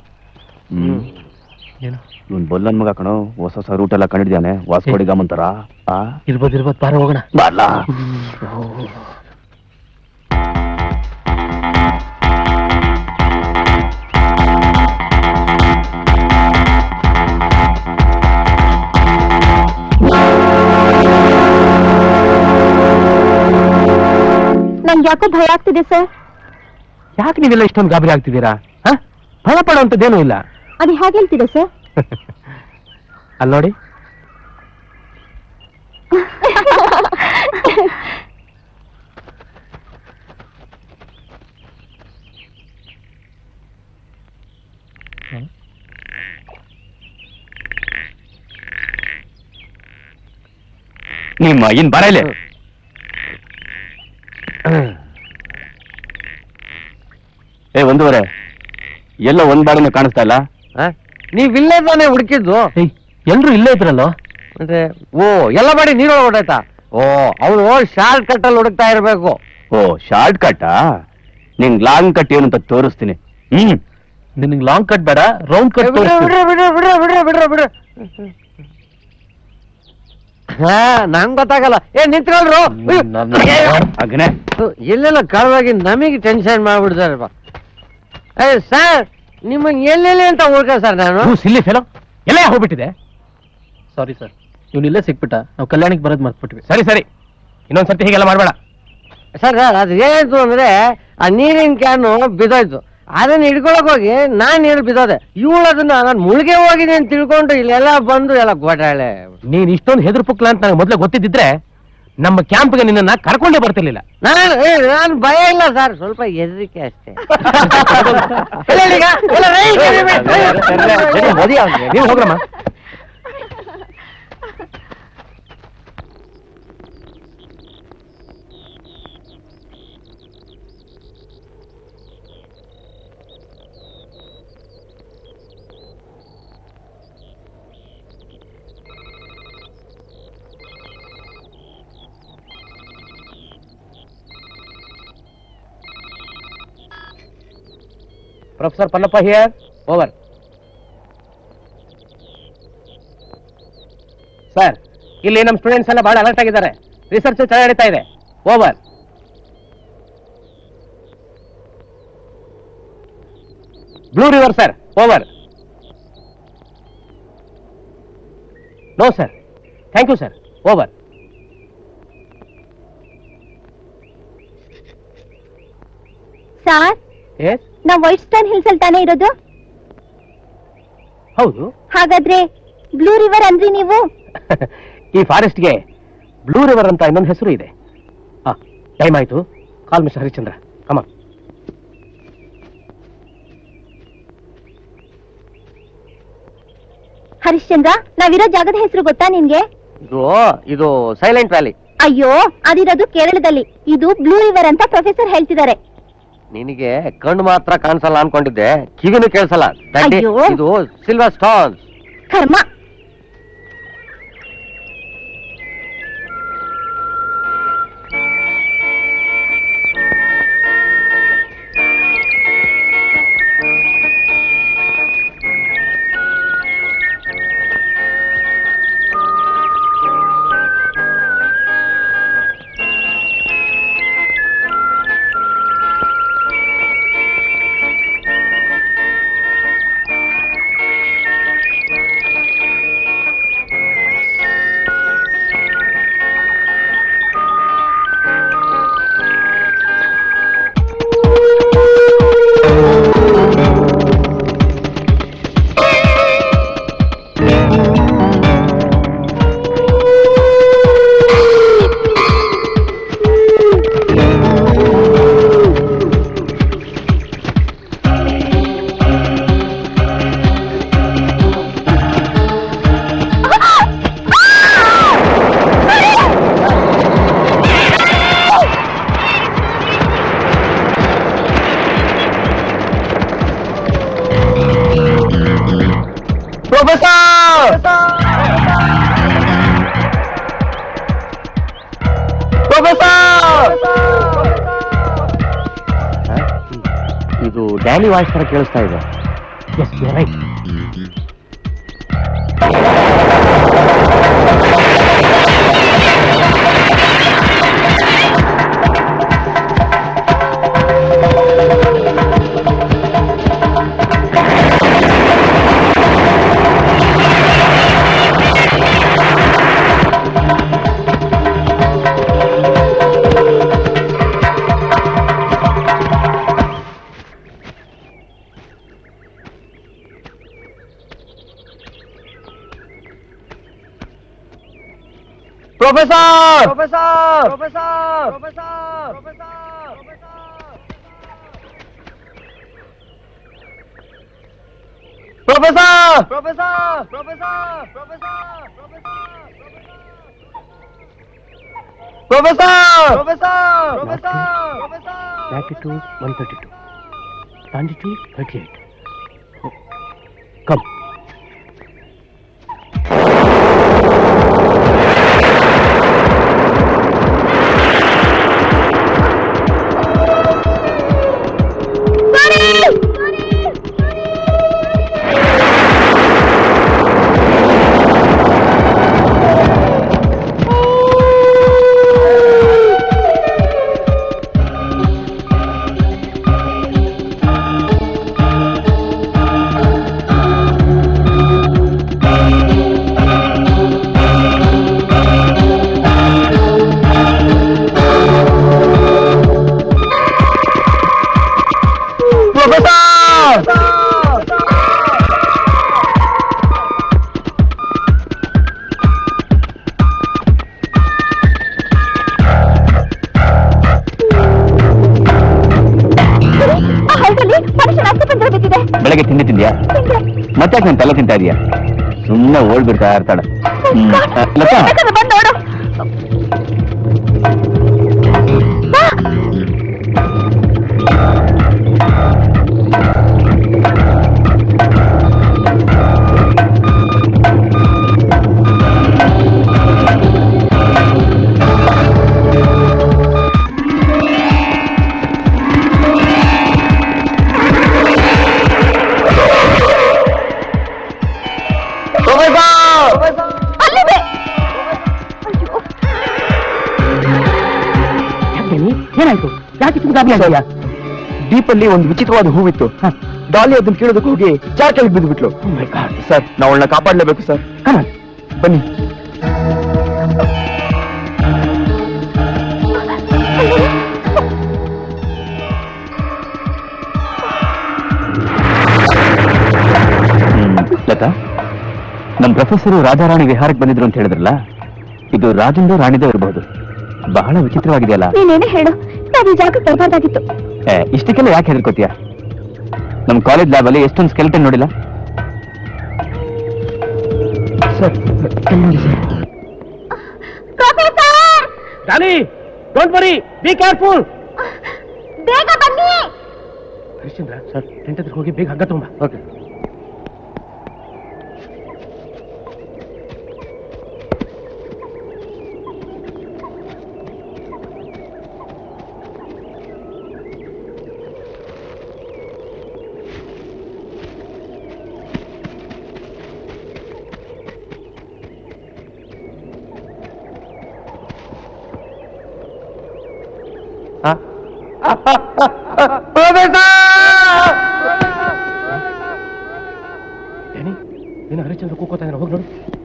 ಇವ್ನು ಬೊಲ್ಲನ್ ಮಗ ಕಣೋ, ಹೊಸ ಹೊಸ ರೂಟ್ ಎಲ್ಲ ಕಂಡಿದ್ದಾನೆ. ವಾಸ್ಕೋಡಿ ಗಾಮಂತಾರ ಇರ್ಬೋದು, ಬಾರ ಹೋಗೋಣ. ಬಾರ್ಲಾ. ನಂಗೆ ಯಾಕೋ ಭಯ ಆಗ್ತಿದೆ ಸರ್. ಯಾಕೆ ನೀವೆಲ್ಲ ಇಷ್ಟೊಂದು ಗಾಬರಿ ಆಗ್ತಿದ್ದೀರಾ? ಭಯ ಪಡುವಂಥದ್ದೇನೂ ಇಲ್ಲ. ಅದು ಹೇಗೆ ಹೇಳ್ತಿದೆ ಸರ್? ಅಲ್ಲಿ ನೋಡಿ, ನಿಮ್ಮ ಇನ್ ಬರಲೇ. ಏ, ಒಂದೂವರೆ ಎಲ್ಲ ಒಂದ್ ಬಾಡಿನ ಕಾಣಿಸ್ತಾ ಇಲ್ಲ. ನೀವ್ ಇಲ್ಲೇ ತಾನೇ ಹುಡುಕಿದ್ದು? ಎಲ್ರು ಇಲ್ಲೇ ಇದ್ರಲ್ಲೋ. ಅಂದ್ರೆ ಓ, ಎಲ್ಲ ಮಾಡಿ ನೀರು ಹೊಡಾಯ್ತಾ? ಓ, ಅವನು ಶಾರ್ಟ್ ಕಟ್ ಅಲ್ಲಿ ಹುಡುಕ್ತಾ ಇರ್ಬೇಕು. ಓ, ಶಾರ್ಟ್ ಕಟ್ಟಾ? ನಿಂಗ್ ಲಾಂಗ್ ಕಟ್ ಏನು ಅಂತ ತೋರಿಸ್ತೀನಿ. ನಿನಗೆ ಲಾಂಗ್ ಕಟ್ ಬೇಡ, ರೌಂಡ್ ಕಟ್. ಬಿಡ್ರ ಬಿಡ್ರ ಬಿಡ್ರ ಬಿಡ್ರ ಬಿಡ್ರ. ಹಾ, ನಂಗ್ ಗೊತ್ತಾಗಲ್ಲ. ಏ, ನಿಂತ್ಕೊಳ್ರು. ಎಲ್ಲೆಲ್ಲ ಕಳವಾಗಿ ನಮಗೆ ಟೆನ್ಷನ್ ಮಾಡ್ಬಿಡ್ತಾರಪ್ಪ. ಏ ಸರ್, ನಿಮ್ಮನ್ ಎಲ್ಲೆಲ್ಲಿ ಅಂತ ಹುಡ್ಕ ಸರ್ ನಾನು. ಸಿಲ್ಲಿ ಫೆಲೋ, ಎಲ್ಲ ಹೋಗ್ಬಿಟ್ಟಿದೆ. ಸಾರಿ ಸರ್, ಇವ್ನು ಇಲ್ಲೇ ಸಿಕ್ಬಿಟ್ಟ. ನಾವು ಕಲ್ಯಾಣಿಗೆ ಬರೋದು ಮರ್ತ್ಬಿಟ್ವಿ. ಸರಿ ಸರಿ, ಇನ್ನೊಂದ್ಸರ್ತಿ ಹೀಗೆಲ್ಲ ಮಾಡಬೇಡ. ಸರ್ ಸರ್, ಅದು ಏನಾಯ್ತು ಅಂದ್ರೆ ಆ ನೀರಿನ ಕ್ಯಾನು ಬಿದ್ದೋಯ್ತು. ಅದನ್ನ ಹಿಡ್ಕೊಳಕ್ ಹೋಗಿ ನಾನ್ ನೀರು ಬಿದ್ದೋದೆ. ಇವಳು ಅದನ್ನ ನಾನು ಮುಳುಗೆ ಹೋಗಿದೆ ಅಂತ ತಿಳ್ಕೊಂಡು ಇಲ್ಲೆಲ್ಲ ಬಂದು ಎಲ್ಲ ಗೋಟಾಳೆ. ನೀನ್ ಇಷ್ಟೊಂದು ಹೆದರು ಪುಕ್ಲ ಅಂತ ನನಗೆ ಮೊದಲೇ ಗೊತ್ತಿದ್ದಿದ್ರೆ ನಮ್ಮ ಕ್ಯಾಂಪ್ಗೆ ನಿನ್ನನ್ನ ಕರ್ಕೊಂಡೇ ಬರ್ತಿರ್ಲಿಲ್ಲ. ನಾನು ಭಯ ಇಲ್ಲ ಸರ್, ಸ್ವಲ್ಪ ಹೆದರಿಕೆ ಅಷ್ಟೇ. ನೀವು ಹೋಗ್ರಮ್ಮ. Professor Pallappa here. Over. Sir, ಇಲ್ಲಿ ನಮ್ಮ ಸ್ಟೂಡೆಂಟ್ಸ್ ಎಲ್ಲ ಬಹಳ ಅಲರ್ಟ್ ಆಗಿದ್ದಾರೆ. ರಿಸರ್ಚ್ ಚೆನ್ನಾಗಿ ನಡೀತಾ ಇದೆ. Over. Blue river sir. Over. No sir, thank you sir. Over. Sir, yes, ನಾವು ವೈಟ್ ಸ್ಟೋನ್ ಹಿಲ್ಸ್ ಅಲ್ಲಿ ತಾನೇ ಇರೋದು? ಹೌದು. ಹಾಗಾದ್ರೆ ಬ್ಲೂ ರಿವರ್ ಅಂದ್ರಿ ನೀವು? ಈ ಫಾರೆಸ್ಟ್ಗೆ ಬ್ಲೂ ರಿವರ್ ಅಂತ ಇನ್ನೊಂದು ಹೆಸರು ಇದೆ. ಟೈಮ್ ಆಯ್ತು. ಕಾಲ್ ಮಿಸ್ಟರ್ ಹರಿಶ್ಚಂದ್ರ, ಕಮ. ಹರಿಶ್ಚಂದ್ರ, ನಾವಿರೋ ಜಾಗದ ಹೆಸರು ಗೊತ್ತಾ ನಿನ್ಗೆ? ಇದು ಸೈಲೆಂಟ್ ವ್ಯಾಲಿ. ಅಯ್ಯೋ, ಅದಿರೋದು ಕೇರಳದಲ್ಲಿ. ಇದು ಬ್ಲೂ ರಿವರ್ ಅಂತ ಪ್ರೊಫೆಸರ್ ಹೇಳ್ತಿದ್ದಾರೆ. ನಿನಗೆ ಕಣ್ಣು ಮಾತ್ರ ಕಾಣಿಸಲ್ಲ ಅನ್ಕೊಂಡಿದ್ದೆ, ಕಿವಿನೂ ಕೇಳಿಸಲ್ಲ. ಅಯ್ಯೋ. ಇದು ಸಿಲ್ವರ್ ಸ್ಟೋನ್ಸ್. ಕರ್ಮ. ಇದು ಡ್ಯಾನಿ ವಾಯ್ಸ್ ತರ ಕೇಳಿಸ್ತಾ ಇದೆ. Yes, you are right. Professor! Latitude 132. Longitude 38. Come. ಬೆಳಗ್ಗೆ ತಿಂಡಿ ತಿಂದ್ಯಾ? ಮತ್ತೆ ನಾನು ತಲೆ ತಿಂತಾ ಇದೀಯಾ? ಸುಮ್ಮನೆ ಓಡ್ಬಿಡ್ತಾ ಇರ್ತಾಳೆ. ಲತಾ, ಏನಾಯ್ತು? ಯಾಕೆ ಗಾಬರಿ ಆಗಿದೆಯಾ? ಡೀಪಲ್ಲಿ ಒಂದು ವಿಚಿತ್ರವಾದ ಹೂವಿತ್ತು. ಡಾಲಿ ಅದನ್ನ ಕೇಳೋದಕ್ಕೆ ಹೋಗಿ ಚಾರ್ ಕೆಳಗೆ ಬಿದ್ದುಬಿಟ್ಲು. ಸರ್, ನಾವು ಅವಳನ್ನ ಕಾಪಾಡಲೇಬೇಕು ಸರ್. ಬನ್ನಿ. ಲತಾ, ನಮ್ಮ ಪ್ರೊಫೆಸರು ರಾಜಾರಾಣಿ ವಿಹಾರಕ್ಕೆ ಬಂದಿದ್ರು ಅಂತ ಹೇಳಿದ್ರಲ್ಲ, ಇದು ರಾಜಂದೋ ರಾಣಿದೋ ಇರಬಹುದು. ಬಹಳ ವಿಚಿತ್ರವಾಗಿದೆಯಲ್ಲ. ನೀನೇನೇ ಹೇಳು, ನಾವ್ ಈ ಜಾಗಕ್ಕೆ ಬರಬಾರ್ದಾಗಿತ್ತು. ಇಷ್ಟಕ್ಕೆಲ್ಲ ಯಾಕೆ ಹೆದರ್ಕೋತೀಯ? ನಮ್ ಕಾಲೇಜ್ ಲ್ಯಾಬ್ ಅಲ್ಲಿ ಎಷ್ಟೊಂದು ಸ್ಕೆಲೆಟನ್ ನೋಡಿಲ್ಲ? ದಾನಿ, ಡೋಂಟ್ ವರಿ, ಬಿ ಕೇರ್ಫುಲ್. ಬೇಗ ಬನ್ನಿ. ಹರಿಶ್ಚಂದ್ರ ಸರ್, ಟೆಂಟ್ ಹತ್ರ ಹೋಗಿ ಬೇಗ ಹಗ್ಗ ತುಂಬ. ಓಕೆ. ನೀನು ಹರಿಶ್ಚಂದ್ರ ಕೂಕೋತಾ ಇದ್ದಾನೆ, ಹೋಗಿ ನೋಡು.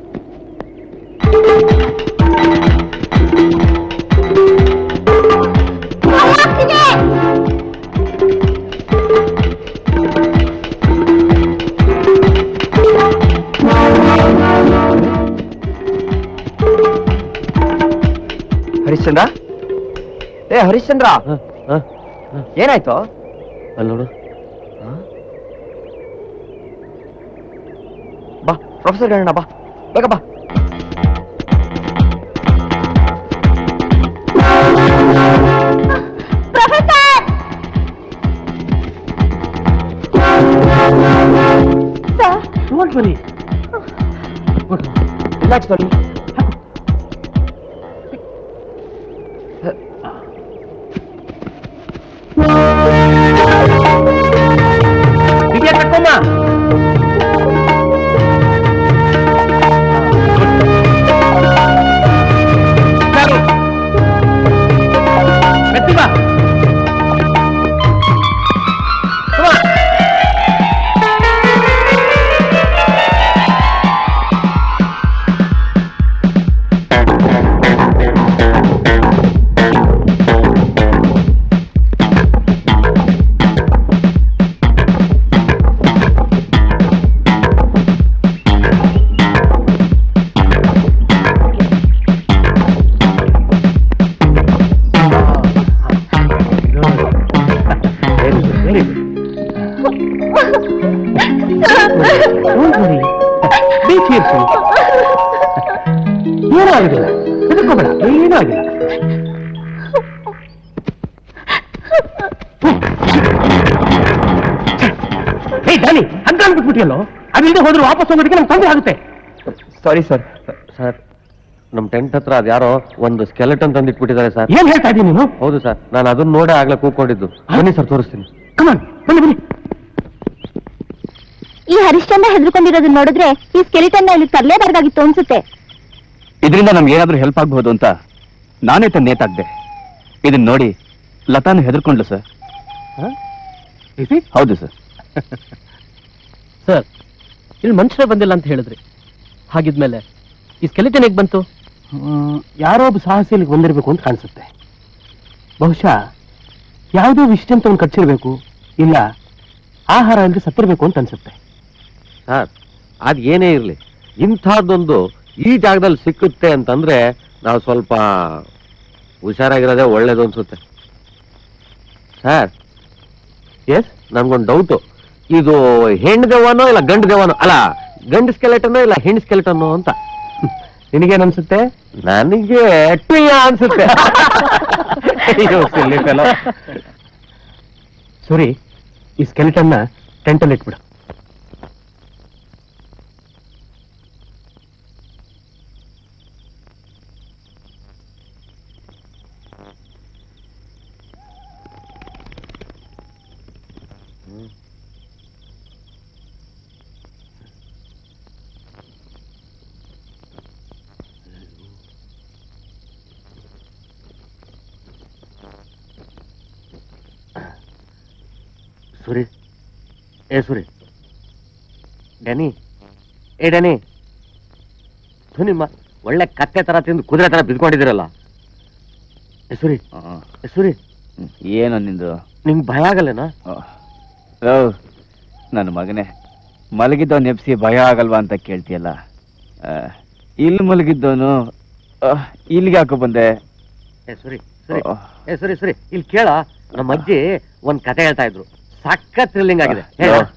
ಹರಿಶ್ಚಂದ್ರ, ಹರಿಶ್ಚಂದ್ರ, ಏನಾಯ್ತು? ಅಲ್ಲಿ ನೋಡು. ಬಾ ಪ್ರೊಫೆಸರ್ ಹೇಳೋಣ, ಬಾ ಬೇಗ ಬಾ. ಡೋಂಟ್ ವರಿ, ರಿಲ್ಯಾಕ್ಸ್ ಮಾಡಿ. ಬಿಗಿಯ ಕಟ್ಕೊಂಡ. ಏನೂ ಆಗಿಲ್ಲ, ಹೆದರ್ಕೋಬೇಡ, ಏನೂ ಆಗಿಲ್ಲ. ಹೇ ದಾನಿ, ಹಗ್ಗ ಬಿಟ್ಬಿಟ್ಟಿಯಲ್ಲೋ, ಅದಿಲ್ಲದೆ ಹೋದ್ರೆ ವಾಪಸ್ ಹೋಗೋದಕ್ಕೆ ನಮ್ಗೆ ತೊಂದರೆ ಆಗುತ್ತೆ. Sorry sir. ಸರ್, ನಮ್ ಟೆಂಟ್ ಹತ್ರ ಅದ್ಯಾರೋ ಒಂದು ಸ್ಕೆಲೆಟನ್ ತಂದಿಟ್ಬಿಟ್ಟಿದ್ದಾರೆ ಸರ್. ಏನ್ ಹೇಳ್ತಾ ಇದ್ದೀನಿ ನೀನು? ಹೌದು ಸರ್, ನಾನು ಅದನ್ನ ನೋಡೇ ಆಗ್ಲೇ ಕೂಕೊಂಡಿದ್ದು. ಬನ್ನಿ ಸರ್, ತೋರಿಸ್ತೀನಿ. ಕಮಾನ್, ಬನ್ನಿ ಬನ್ನಿ. ಈ ಹರಿಶ್ಚಂದ್ರ ಹೆದರ್ಕೊಂಡಿರೋದನ್ನ ನೋಡಿದ್ರೆ ಈ ಸ್ಕೆಲಿಟನ್ ಇಲ್ಲಿ ತರಲೇಬಾರ್ದಾಗಿತ್ತು ಅನ್ಸುತ್ತೆ. ಇದರಿಂದ ನಮ್ಗೆ ಏನಾದ್ರೂ ಹೆಲ್ಪ್ ಆಗ್ಬಹುದು ಅಂತ ನಾನೇ ತಂದು ನೇತಾಕ್ದೆ. ಇದನ್ನ ನೋಡಿ ಲತಾನು ಹೆದರ್ಕೊಂಡ್ಲು ಸರ್. ಹೌದು ಸರ್. ಸರ್, ಇಲ್ಲಿ ಮನುಷ್ಯರೇ ಬಂದಿಲ್ಲ ಅಂತ ಹೇಳಿದ್ರಿ, ಹಾಗಿದ್ಮೇಲೆ ಈ ಸ್ಕೆಲಿಟನ್ ಹೇಗೆ ಬಂತು? ಯಾರೋ ಒಬ್ಬ ಸಾಹಸಿ ಇಲ್ಲಿಗೆ ಬಂದಿರಬೇಕು ಅಂತ ಕಾಣಿಸುತ್ತೆ. ಬಹುಶಃ ಯಾವುದೋ ವಿಷಜಂತವನ್ನು ಕಚ್ಚಿರ್ಬೇಕು, ಇಲ್ಲ ಆಹಾರ ಅಂದ್ರೆ ಸತ್ತಿರ್ಬೇಕು ಅಂತ ಅನ್ಸುತ್ತೆ. ಸರ್, ಅದ್ ಏನೇ ಇರ್ಲಿ, ಇಂಥದ್ದೊಂದು ಈ ಜಾಗದಲ್ಲಿ ಸಿಕ್ಕುತ್ತೆ ಅಂತಂದ್ರೆ ನಾವು ಸ್ವಲ್ಪ ಹುಷಾರಾಗಿರೋದೇ ಒಳ್ಳೇದು ಅನ್ಸುತ್ತೆ. ಸರ್, ಎಸ್, ನನ್ಗೊಂದು ಡೌಟು. ಇದು ಹೆಣ್ಣು ದೆವ್ವನೋ ಇಲ್ಲ ಗಂಡು ದೆವ್ವನೋ? ಅಲ್ಲ, ಗಂಡು ಸ್ಕೆಲೆಟನೋ ಇಲ್ಲ ಹೆಣ್ಣು ಸ್ಕೆಲೆಟನೋ ಅಂತ. ನಿನಗೇನ್ ಅನ್ಸುತ್ತೆ? ನನಗೆ ಟ್ವಿಯ ಅನ್ಸುತ್ತೆ. ಸರಿ, ಈ ಸ್ಕೆಲಿಟನ್ನ ಟೆಂಟಲ್ಲಿ ಇಟ್ಬಿಡು. ಸುರಿ, ಏ ಸುರಿ, ಡ್ಯಾನಿ, ಏ ಡ್ಯಾನಿ, ನಿಮ್ಮ ಒಳ್ಳೆ ಕತ್ತೆ ತರ ತಿಂದು ಕುದುರೆ ತರ ಬಿದ್ಕೊಂಡಿದ್ದೀರಲ್ಲ. ಸುರಿ, ಸುರಿ, ಏನು ನಿಂದು? ನಿಮ್ಗೆ ಭಯ ಆಗಲ್ಲೇನಾ? ನನ್ನ ಮಗನೇ, ಮಲಗಿದ್ದವನು ಎಬ್ಸಿ ಭಯ ಆಗಲ್ವಾ ಅಂತ ಕೇಳ್ತೀಯಲ್ಲ. ಇಲ್ಲಿ ಮಲಗಿದ್ದವನು ಇಲ್ಲಿಗೆ ಹಾಕೋ ಬಂದೆ. ಸರಿ ಸರಿ ಸರಿ ಸರಿ ಇಲ್ಲಿ ಕೇಳ, ನಮ್ಮ ಅಜ್ಜಿ ಒಂದ್ ಕತೆ ಹೇಳ್ತಾ ಇದ್ರು, ಸಖತ್ ಥ್ರಿಲ್ಲಿಂಗ್ ಆಗಿದೆ.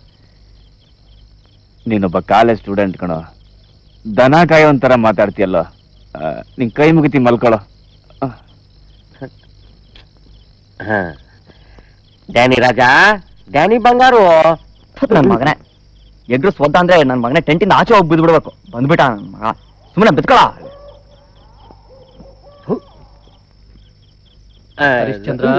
ನೀನೊಬ್ಬ ಕಾಲೇಜ್ ಸ್ಟೂಡೆಂಟ್ ಕಣೋ, ದನ ಕಾಯೋ ಒಂಥರ ಮಾತಾಡ್ತೀಯಲ್ಲ. ನಿನ್ ಕೈ ಮುಗಿತಿ ಮಲ್ಕೊಳ್ಳೋ. ಡ್ಯಾನಿ ರಾಜ, ಡ್ಯಾನಿ ಬಂಗಾರು. ನನ್ ಮಗನೇ ಎಗ್ರು ಸ್ವದ್ದ ಅಂದ್ರೆ ನನ್ ಮಗನೇ ಟೆಂಟಿಂದ ಆಚೆ ಹೋಗಿ ಬಿದ್ಬಿಡ್ಬೇಕು. ಬಂದ್ಬಿಟ್ಟ ನನ್ ಮಗ, ಸುಮ್ಮನೆ ಬಿತ್ಕೊಳ. ಹರಿಶ್ಚಂದ್ರ,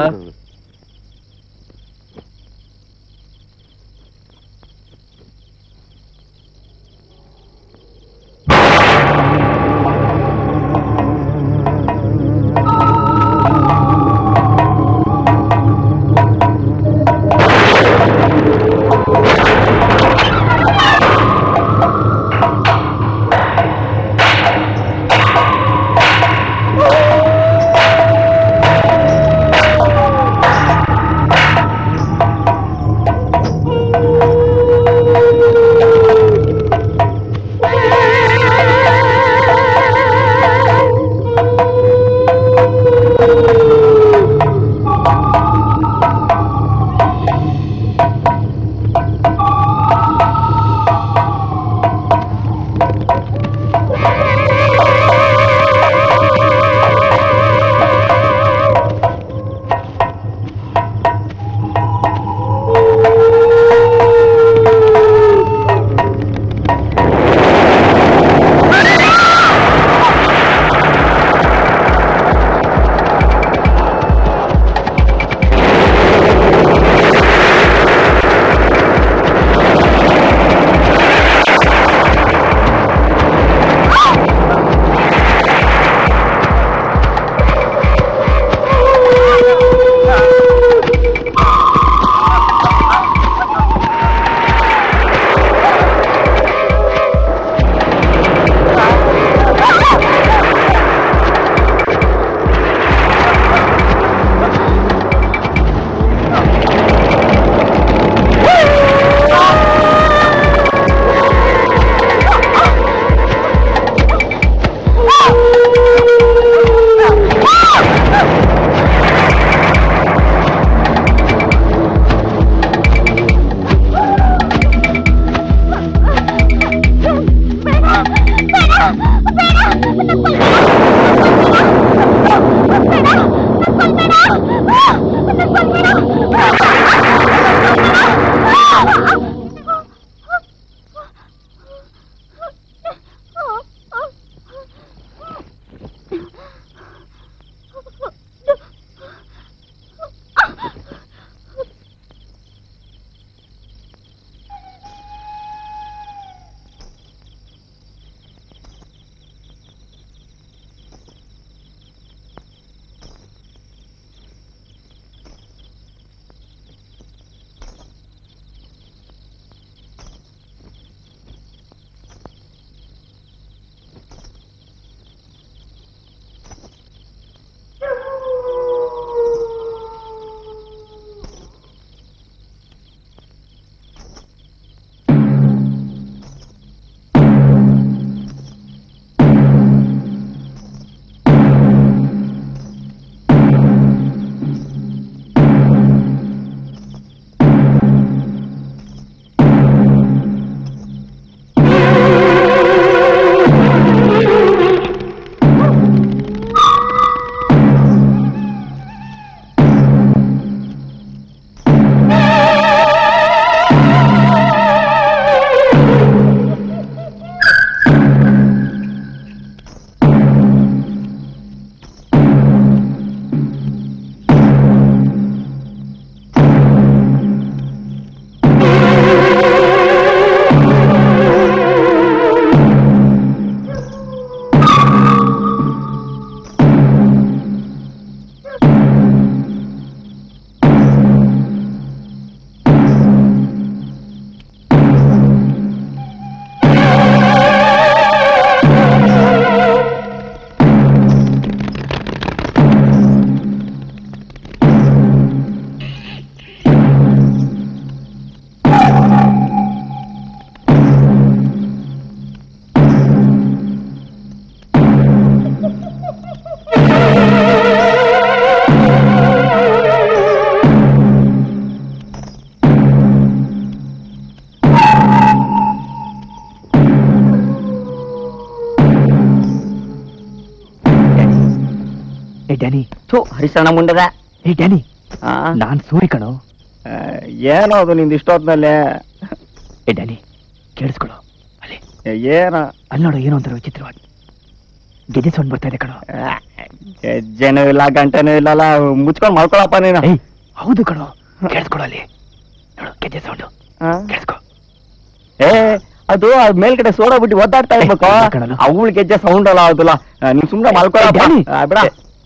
ಡ್ಯಾನಿ ಹರಿಸಣ್ಣ ಮುಂಡದ ಡ್ಯಾನಿ ನಾನ್ ಸೂರಿ ಕಣೋ. ಏನೋ ಅದು ನಿಂದು ಇಷ್ಟೊತ್ನಲ್ಲೇ. ಡ್ಯಾನಿ ಕೇಳಿಸ್ಕೊಳು, ಅಲ್ಲಿ ಏನ ಅಲ್ಲಿ ನೋಡು, ಏನೋ ಒಂಥರ ವಿಚಿತ್ರವಾಗಿ ಗೆಜ್ಜೆ ಸೌಂಡ್ ಬರ್ತಾ ಇದೆ ಕಣೋ. ಗೆಜ್ಜೆನೂ ಇಲ್ಲ ಗಂಟೆನೂ ಇಲ್ಲಲ್ಲ, ಮುಚ್ಕೊಂಡು ಮಾಡ್ಕೊಳಪ್ಪ ನೀನು. ಹೌದು ಕಣೋ, ಕೇಳಿಸ್ಕೊಳು, ಅಲ್ಲಿ ನೋಡು ಗೆಜ್ಜೆ ಸೌಂಡು, ಕೇಳಿಸ್ಕೊ. ಅದು ಮೇಲ್ಗಡೆ ಸೋಡಾ ಬಿಟ್ಟು ಒದ್ದಾಡ್ತಾ ಇರ್ಬೇಕು. ಅವಳು ಗೆಜ್ಜೆ ಸೌಂಡ್ ಅಲ್ಲ ಅದಲ್ಲ, ನೀನ್ ಸುಮ್ನೆ ಮಲ್ಕೊಳಪ್ಪ ಬಿಡ.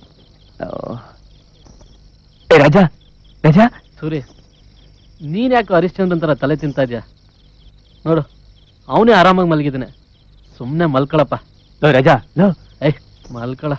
ರಾಜಾ ರಾಜಾ ಸೂರಿ, ನೀನ್ ಯಾಕೆ ಹರಿಶ್ಚಂದ್ರನ್ ತರ ತಲೆ ತಿಂತಾ ಇದ್ಯಾ? ನೋಡು, ಅವನೇ ಆರಾಮಾಗಿ ಮಲಗಿದ್ದಾನೆ, ಸುಮ್ನೆ ಮಲ್ಕೊಳಪ್ಪ. ರಾಜಾ ಮಲ್ಕೊಳ.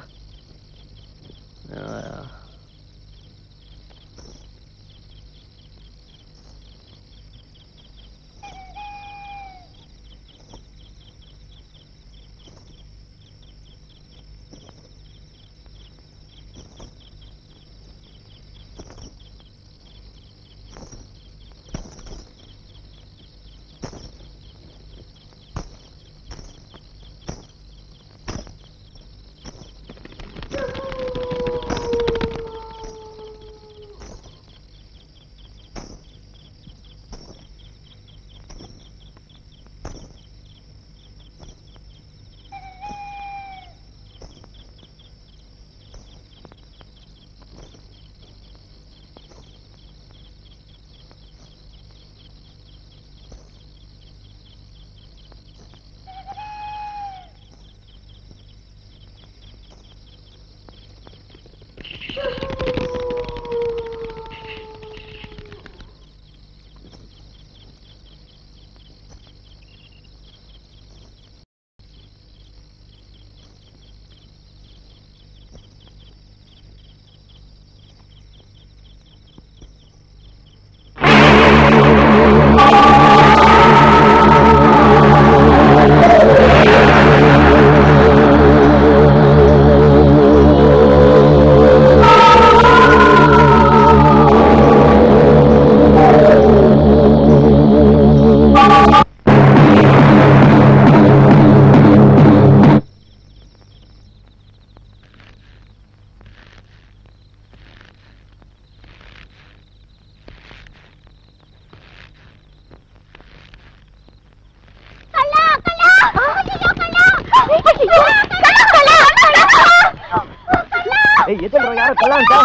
ಯಾರು ಕಳ್ಳ ಅಂತ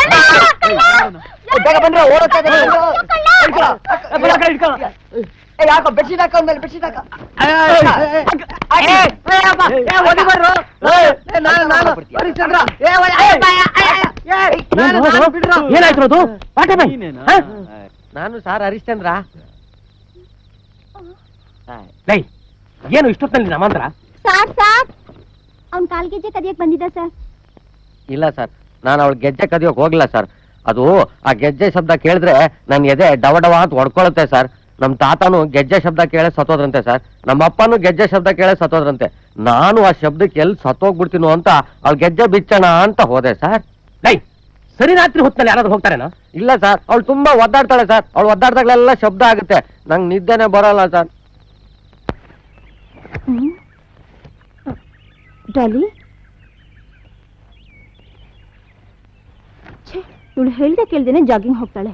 ಬೇಗ ಬಂದ್ರೆ ಓಡುತ್ತಾ ಯಾಕೋ ಬೆಡ್ಶೀಟ್ ಹಾಕೊಂಡ್ಮೇಲೆ ಬೆಡ್ಶೀಟ್ ಹಾಕ ಏನಾಯ್ತು? ನಾನು ಸಾರ್ ಹರಿಶ್ಚಂದ್ರ. ಏನು ಇಷ್ಟೊತ್ತಲ್ಲಿ ನಮ್ಮಂದ್ರ? ಸಾರ್ ಸಾರ್ ಅವ್ನ್ ಕಾಲ್ ಗೆಜ್ಜೆ ಕದಿಯಕ್ ಬಂದಿದ್ದ ಸರ್. ಇಲ್ಲ ಸರ್, ನಾನು ಅವಳು ಗೆಜ್ಜೆ ಕದಿಯೋಕ್ ಹೋಗ್ಲಿಲ್ಲ ಸರ್. ಅದು ಆ ಗೆಜ್ಜೆ ಶಬ್ದ ಕೇಳಿದ್ರೆ ನನ್ ಎದೆ ಡವ ಡವ ಅಂತ ಹೊಡ್ಕೊಳುತ್ತೆ ಸರ್. ನಮ್ ತಾತನು ಗೆಜ್ಜೆ ಶಬ್ದ ಕೇಳೇ ಸತ್ತೋದ್ರಂತೆ ಸರ್. ನಮ್ಮ ಅಪ್ಪನು ಗೆಜ್ಜೆ ಶಬ್ದ ಕೇಳೇ ಸತ್ತೋದ್ರಂತೆ. ನಾನು ಆ ಶಬ್ದಕ್ಕೆ ಎಲ್ಲಿ ಸತ್ತೋಗ್ಬಿಡ್ತೀನೋ ಅಂತ ಅವಳು ಗೆಜ್ಜೆ ಬಿಚ್ಚೋಣ ಅಂತ ಹೋದೆ ಸರ್. ಸರಿ, ರಾತ್ರಿ ಹೊತ್ತಲ್ಲಿ ಯಾರಾದ್ರೂ ಹೋಗ್ತಾರೇನೋ? ಇಲ್ಲ ಸರ್, ಅವಳು ತುಂಬಾ ಒದ್ದಾಡ್ತಾಳೆ ಸರ್. ಅವಳು ಒದ್ದಾಡ್ದಾಗಲೆಲ್ಲ ಶಬ್ದ ಆಗುತ್ತೆ, ನಂಗೆ ನಿದ್ದೆನೆ ಬರೋಲ್ಲ ಸರ್. ಡಾಲಿ, ಇವಳು ಹೇಳ್ದೆ ಕೇಳ್ದೇನೆ ಜಾಗಿಂಗ್ ಹೋಗ್ತಾಳೆ.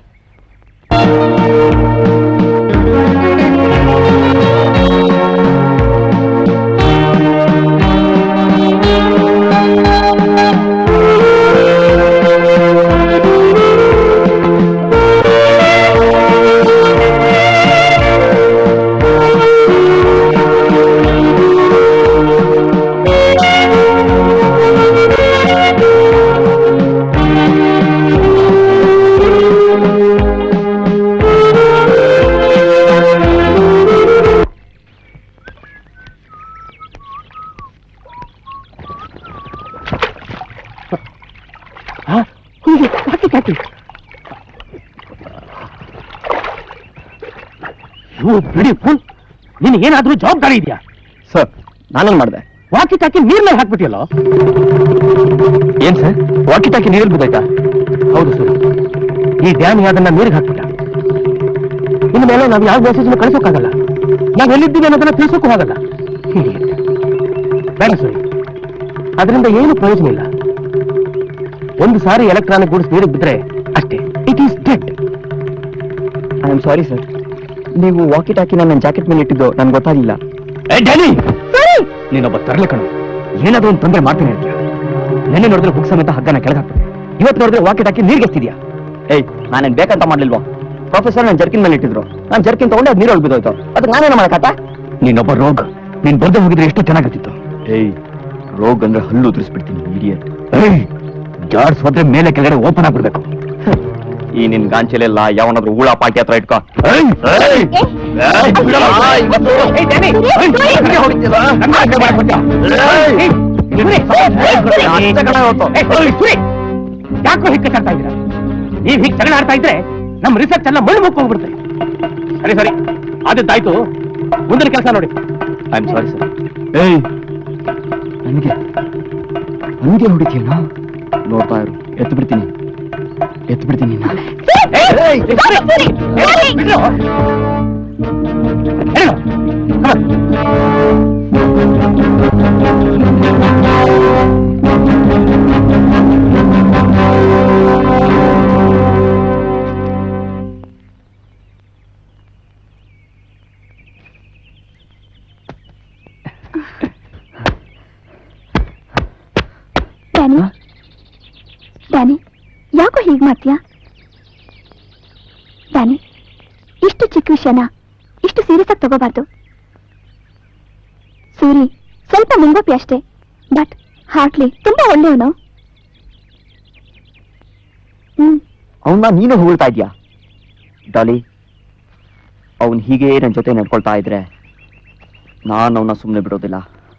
ಬಿಡಿ ಫೋನ್, ನಿನಗೇನಾದ್ರೂ ಜವಾಬ್ದಾರಿ ಇದೆಯಾ? ಸರ್, ನಾನೇನ್ ಮಾಡಿದೆ? ವಾಕಿ ಟಾಕಿ ನೀರ್ನಲ್ಲಿ ಹಾಕ್ಬಿಟ್ಟಿಯಲ್ಲ. ಏನ್ ಸರ್, ವಾಕಿ ಟಾಕಿ ನೀರಲ್ಲಿ ಬಿದ್ದಾಯ್ತಾ? ಹೌದು ಸರ್, ಈ ಡ್ಯಾಮ್ ಅದನ್ನ ನೀರಿಗೆ ಹಾಕ್ಬಿಟ್ಟ. ಇನ್ನು ಮೇಲೆ ನಾವು ಯಾವ ಮೆಸೇಜ್ ಕಳಿಸೋಕ್ಕಾಗಲ್ಲ, ನಾವ್ ಎಲ್ಲಿದ್ದೀವಿ ಅನ್ನೋದನ್ನ ತಿಳಿಸೋಕ್ಕೂ ಆಗಲ್ಲ. ಬೇಡ ಸರಿ, ಅದರಿಂದ ಏನು ಪ್ರಯೋಜನ ಇಲ್ಲ. ಒಂದು ಸಾರಿ ಎಲೆಕ್ಟ್ರಾನಿಕ್ ಗೂಡ್ಸ್ ನೀರಿಗೆ ಬಿದ್ರೆ ಅಷ್ಟೇ, it is dead. I am sorry sir, ನೀವು ವಾಕಿ ಟಾಕಿನ ನನ್ನ ಜಾಕೆಟ್ ಮೇಲೆ ಇಟ್ಟಿದ್ದು ನನ್ಗೆ ಗೊತ್ತಾಗಿಲ್ಲ. ನೀನೊಬ್ಬ ತರಲೆ ಕಣು, ಏನಾದ್ರೂ ಒಂದು ತೊಂದರೆ ಮಾಡ್ತೀನಿ ಹೇಳ್ತೀಯ. ನೆನ್ನೆ ನೋಡಿದ್ರೆ ಹುಕ್ ಸಮೇತ ಹಗ್ಗನ ಕೆಳಗಾಗ್ತದೆ, ಇವತ್ತು ನೋಡಿದ್ರೆ ವಾಕಿ ಟಾಕಿ ನೀರಿಗೆ ಎಸ್ತಿದ್ಯಾ? ಏಯ್, ನಾನೇನ್ ಬೇಕಂತ ಮಾಡ್ಲಿಲ್ವಾ? ಪ್ರೊಫೆಸರ್ ನನ್ನ ಜರ್ಕಿನ್ ಮೇಲೆ ಇಟ್ಟಿದ್ರು, ನಾನು ಜರ್ಕಿನ್ ತಗೊಂಡು ಅದು ನೀರೊಳಗೆ ಬಿದ್ದೋಯ್ತು. ಅದಕ್ಕೆ ನಾನೇನು ಮಾಡಕತ್ತ? ನೀನೊಬ್ಬ ರೋಗ್, ನೀನ್ ಬರ್ದೆ ಹೋಗಿದ್ರೆ ಎಷ್ಟು ಚೆನ್ನಾಗಿರ್ತಿತ್ತು. ಏಯ್, ರೋಗ್ ಅಂದ್ರೆ ಹಲ್ಲು ಉದುರಿಸ್ಬಿಡ್ತೀನಿ, ಇಡಿಯಟ್. ಜಾಡ್ಸ್ ಹೋದ್ರೆ ಮೇಲೆ ಕೆಳಗಡೆ ಓಪನ್ ಆಗ್ಬಿಡ್ಬೇಕು. ಈ ನಿನ್ ಗಾಂಚಲೆಲ್ಲ ಯಾವನಾದ್ರೂ ಹೂಳ ಪಾಟಿ ಹತ್ರ ಇಟ್ಕೋ. ಯಾಕೋ ಹಿಕ್ಕ ಕಟ್ತಾ ಇದ್ದೀರಾ? ನೀವ್ ಹೀಗೆ ಜಗಳ ಆಡ್ತಾ ಇದ್ರೆ ನಮ್ ರಿಸರ್ಚ್ ಎಲ್ಲ ಮಣ್ಣು ಮುಕ್ಕ ಹೋಗ್ಬಿಡುತ್ತೆ. ಸರಿ ಸರಿ, ಆದದ್ದಾಯ್ತು, ಮುಂದಿನ ಕೆಲಸ ನೋಡಿ. I am sorry sir. ಏಯ್, ನನಗೆ ಹೊಡಿತೀಯಾ? ನೋಡ್ತಾ ಇರು, ಎತ್ತು ಬಿಡ್ತೀನಿ ನಾನು. ಡ್ಯಾನಿ, ಯಾಕೋ ಹೀಗ್ ಮಾಡ್ತೀಯಾ? ಡ್ಯಾನಿ, ಇಷ್ಟು ಚಿಕ್ಕ ವಿಷಯನ ಇಷ್ಟು ಸೀರಿಯಸ್ ಆಗಿ ತಗೋಬಾರ್ದು. ಸೂರಿ ಸ್ವಲ್ಪ ಮುಂಗೋಪಿ ಅಷ್ಟೇ, ಬಟ್ ಹಾರ್ಟ್ಲಿ ತುಂಬಾ ಒಳ್ಳೆಯವನು. ಅವನ್ನ ನೀನು ಹೊಗಳ್ತಾ ಇದ್ಯಾ? ಡಾಲಿ, ಅವನ್ ಹೀಗೆ ನನ್ನ ಜೊತೆ ನಡ್ಕೊಳ್ತಾ ಇದ್ರೆ ನಾನು ಅವನ್ನ ಸುಮ್ಮನೆ ಬಿಡೋದಿಲ್ಲ.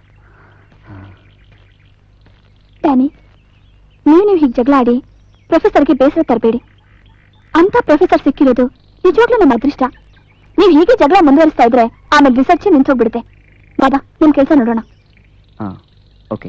ಡ್ಯಾನಿ, ನೀವು ಹೀಗೆ ಜಗಳ ಆಡಿ ಪ್ರೊಫೆಸರ್ಗೆ ಬೇಸರ ತರಬೇಡಿ. ಅಂತ ಪ್ರೊಫೆಸರ್ ಸಿಕ್ಕಿರೋದು ನಿಜವಾಗ್ಲೂ ನಮ್ಮ ಅದೃಷ್ಟ. ನೀವು ಹೀಗೆ ಜಗಳ ಮುಂದುವರಿಸ್ತಾ ಇದ್ರೆ ಆಮೇಲೆ ರಿಸರ್ಚ್ ನಿಂತೋಗ್ಬಿಡುತ್ತೆ. ಬಾಬಾ, ನಿಮ್ ಕೆಲಸ ನೋಡೋಣ. ಓಕೆ.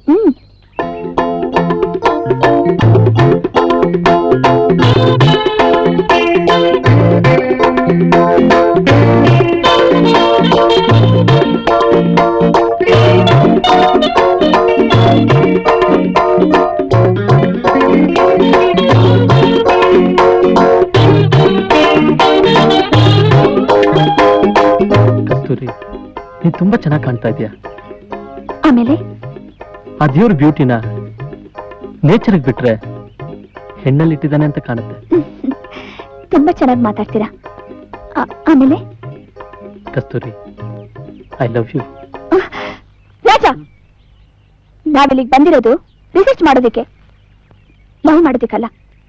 ಕಸ್ತೂರಿ, ನೀ ತುಂಬಾ ಚೆನ್ನಾಗಿ ಕಾಣ್ತಾ ಇದೀಯ. ಆಮೇಲೆ ಆ ದೇವ್ರ ಬ್ಯೂಟಿನ ನೇಚರ್ಗೆ ಬಿಟ್ರೆ ಹೆಣ್ಣಲ್ಲಿ ಇಟ್ಟಿದ್ದಾನೆ ಅಂತ ಕಾಣುತ್ತೆ. ತುಂಬಾ ಚೆನ್ನಾಗಿ ಮಾತಾಡ್ತೀರಾ. ಆಮೇಲೆ Kasturi, I love you. Raja, ನಾವಿಲ್ಲಿಗೆ ಬಂದಿರೋದು ರಿಸರ್ಚ್ ಮಾಡೋದಕ್ಕೆ, ಲವ್ ಮಾಡೋದಕ್ಕಲ್ಲ.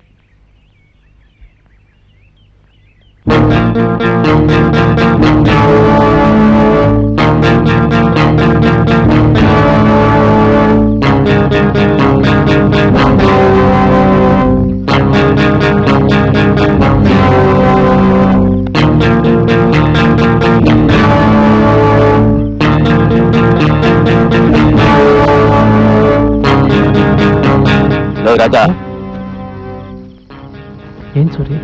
ರಾಜ, ಏನ್ ಸೂರಿ?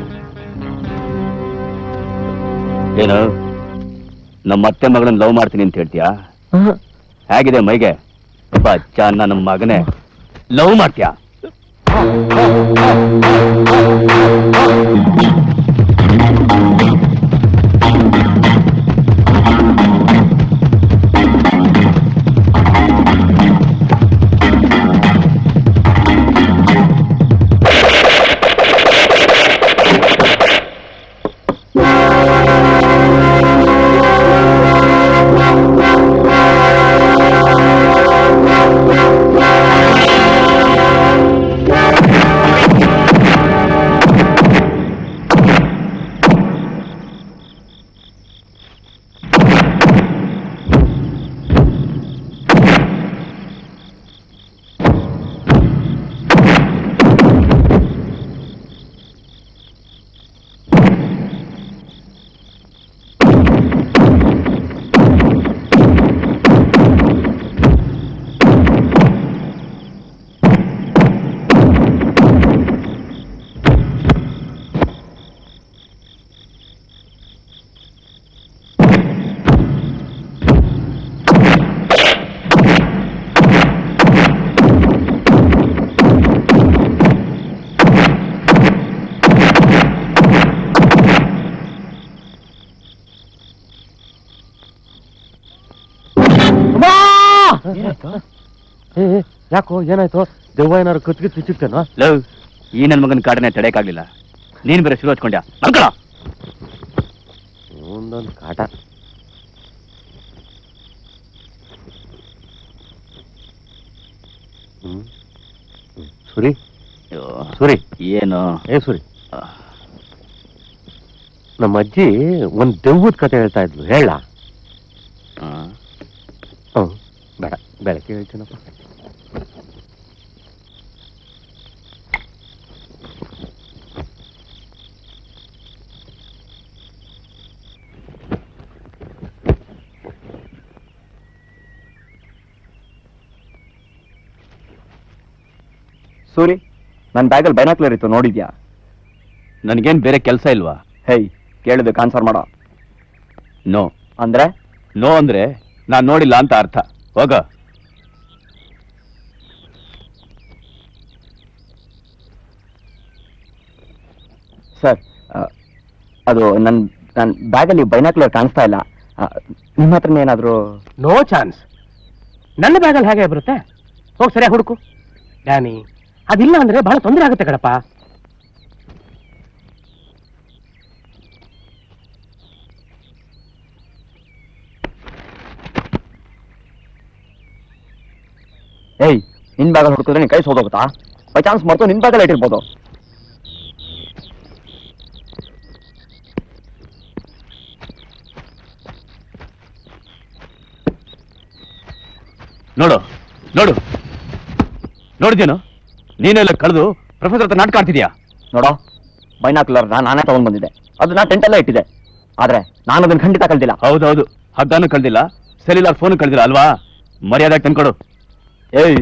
ಏನು ನಮ್ಮ ಅತ್ತೆ ಮಗಳನ್ನ ಲವ್ ಮಾಡ್ತೀನಿ ಅಂತ ಹೇಳ್ತೀಯಾ? ಹೇಗಿದೆ ಮೈಗೆ? ಬಚ್ಚ, ನನ್ನ ಮಗನೇ ಲವ್ ಮಾಡ್ತೀಯಾ? ಯಾಕೋ ಏನಾಯ್ತು? ದೆವ್ವ ಏನಾರು ಕತ್ಕಿತ್ತು ಸಿಕ್ತೇನೋ? ಲವ್, ಈ ನನ್ನ ಮಗನ ಕಾಡನೆ ತಡೆಯಕ್ಕಾಗ್ಲಿಲ್ಲ. ನೀನ್ ಬೇರೆ ಶುರು ಹಚ್ಕೊಂಡ್ಯಾ? ಮಲ್ಕೊಳ. ಒಂದೊಂದು ಕಾಟ. ಸುರಿ ಸುರಿ ಏನು? ಸುರಿ, ನಮ್ಮ ಅಜ್ಜಿ ಒಂದ್ ದೆವ್ವದ ಕತೆ ಹೇಳ್ತಾ ಇದ್ಲು, ಹೇಳ? ಬೇಡ, ಬೆಳಗ್ಗೆ ಹೇಳ್ತೀನಪ್ಪ. ಸೂರಿ, ನನ್ನ ಬ್ಯಾಗಲ್ಲಿ ಬೈನಾಕ್ಯುಲರ್ ಇತ್ತು, ನೋಡಿದ್ಯಾ? ನನ್ಗೇನ್ ಬೇರೆ ಕೆಲಸ ಇಲ್ವಾ? ಹೇಯ್, ಕೇಳಿದಕ್ಕೆ ಆನ್ಸರ್ ಮಾಡೋ. ನೋ ಅಂದ್ರೆ? ನೋ ಅಂದ್ರೆ ನಾನ್ ನೋಡಿಲ್ಲ ಅಂತ ಅರ್ಥ. ಹೋಗ. ಸರ್, ಅದು ನನ್ನ ಬ್ಯಾಗಲ್ಲಿ ಬೈನಾಕ್ಯುಲರ್ ಕಾಣಿಸ್ತಾ ಇಲ್ಲ. ನಿಮ್ಮ ಹತ್ರನೇ ಏನಾದರೂ? No chance. ನನ್ನ ಬ್ಯಾಗಲ್ಲಿ ಹೇಗೆ ಬರುತ್ತೆ? ಹೋಗಿ ಸರಿಯಾಗಿ ಹುಡುಕು. ಡ್ಯಾನಿ, ಅದಿಲ್ಲ ಅಂದ್ರೆ ಬಹಳ ತೊಂದರೆ ಆಗುತ್ತೆ ಕಣಪ್ಪ. ಏಯ್, ನಿನ್ ಬ್ಯಾಗಲ್ಲಿ ಹುಡುಕಿದ್ರೆ ನಿನ್ ಕೈ ಸೋದೋಗುತ್ತಾ? ಬೈ ಚಾನ್ಸ್ ಮರ್ತು ನಿನ್ ಬ್ಯಾಗಲ್ಲಿ ಇಟ್ಟಿರ್ಬೋದು. ನೋಡು ನೋಡು, ನೋಡಿದ್ಯೇನು? ನೀನೆಲ್ಲ ಕಳೆದು ಪ್ರೊಫೆಸರ್ ಹತ್ರ ನಾಟಕ ಆಡ್ತಿದ್ಯಾ? ನೋಡೋ, ಬೈನಾಕ್ಯುಲರ್ ನಾನೇ ತಗೊಂಡ್ ಬಂದಿದ್ದೆ. ಅದು ನಾ ಟೆಂಟಲ್ಲೇ ಇಟ್ಟಿದೆ. ಆದ್ರೆ ನಾನು ಅದನ್ನ ಖಂಡಿತ ಕಳ್ದಿಲ್ಲ. ಹೌದೌದು, ಹಗ್ಗಾನು ಕಳ್ದಿಲ್ಲ, ಸೆಲ್ಯುಲಾರ್ ಫೋನ್ ಕಳ್ದಿಲ್ಲ ಅಲ್ವಾ? ಮರ್ಯಾದಾಗಿ ತಂದ್ಕೊಡು. ಏಯ್,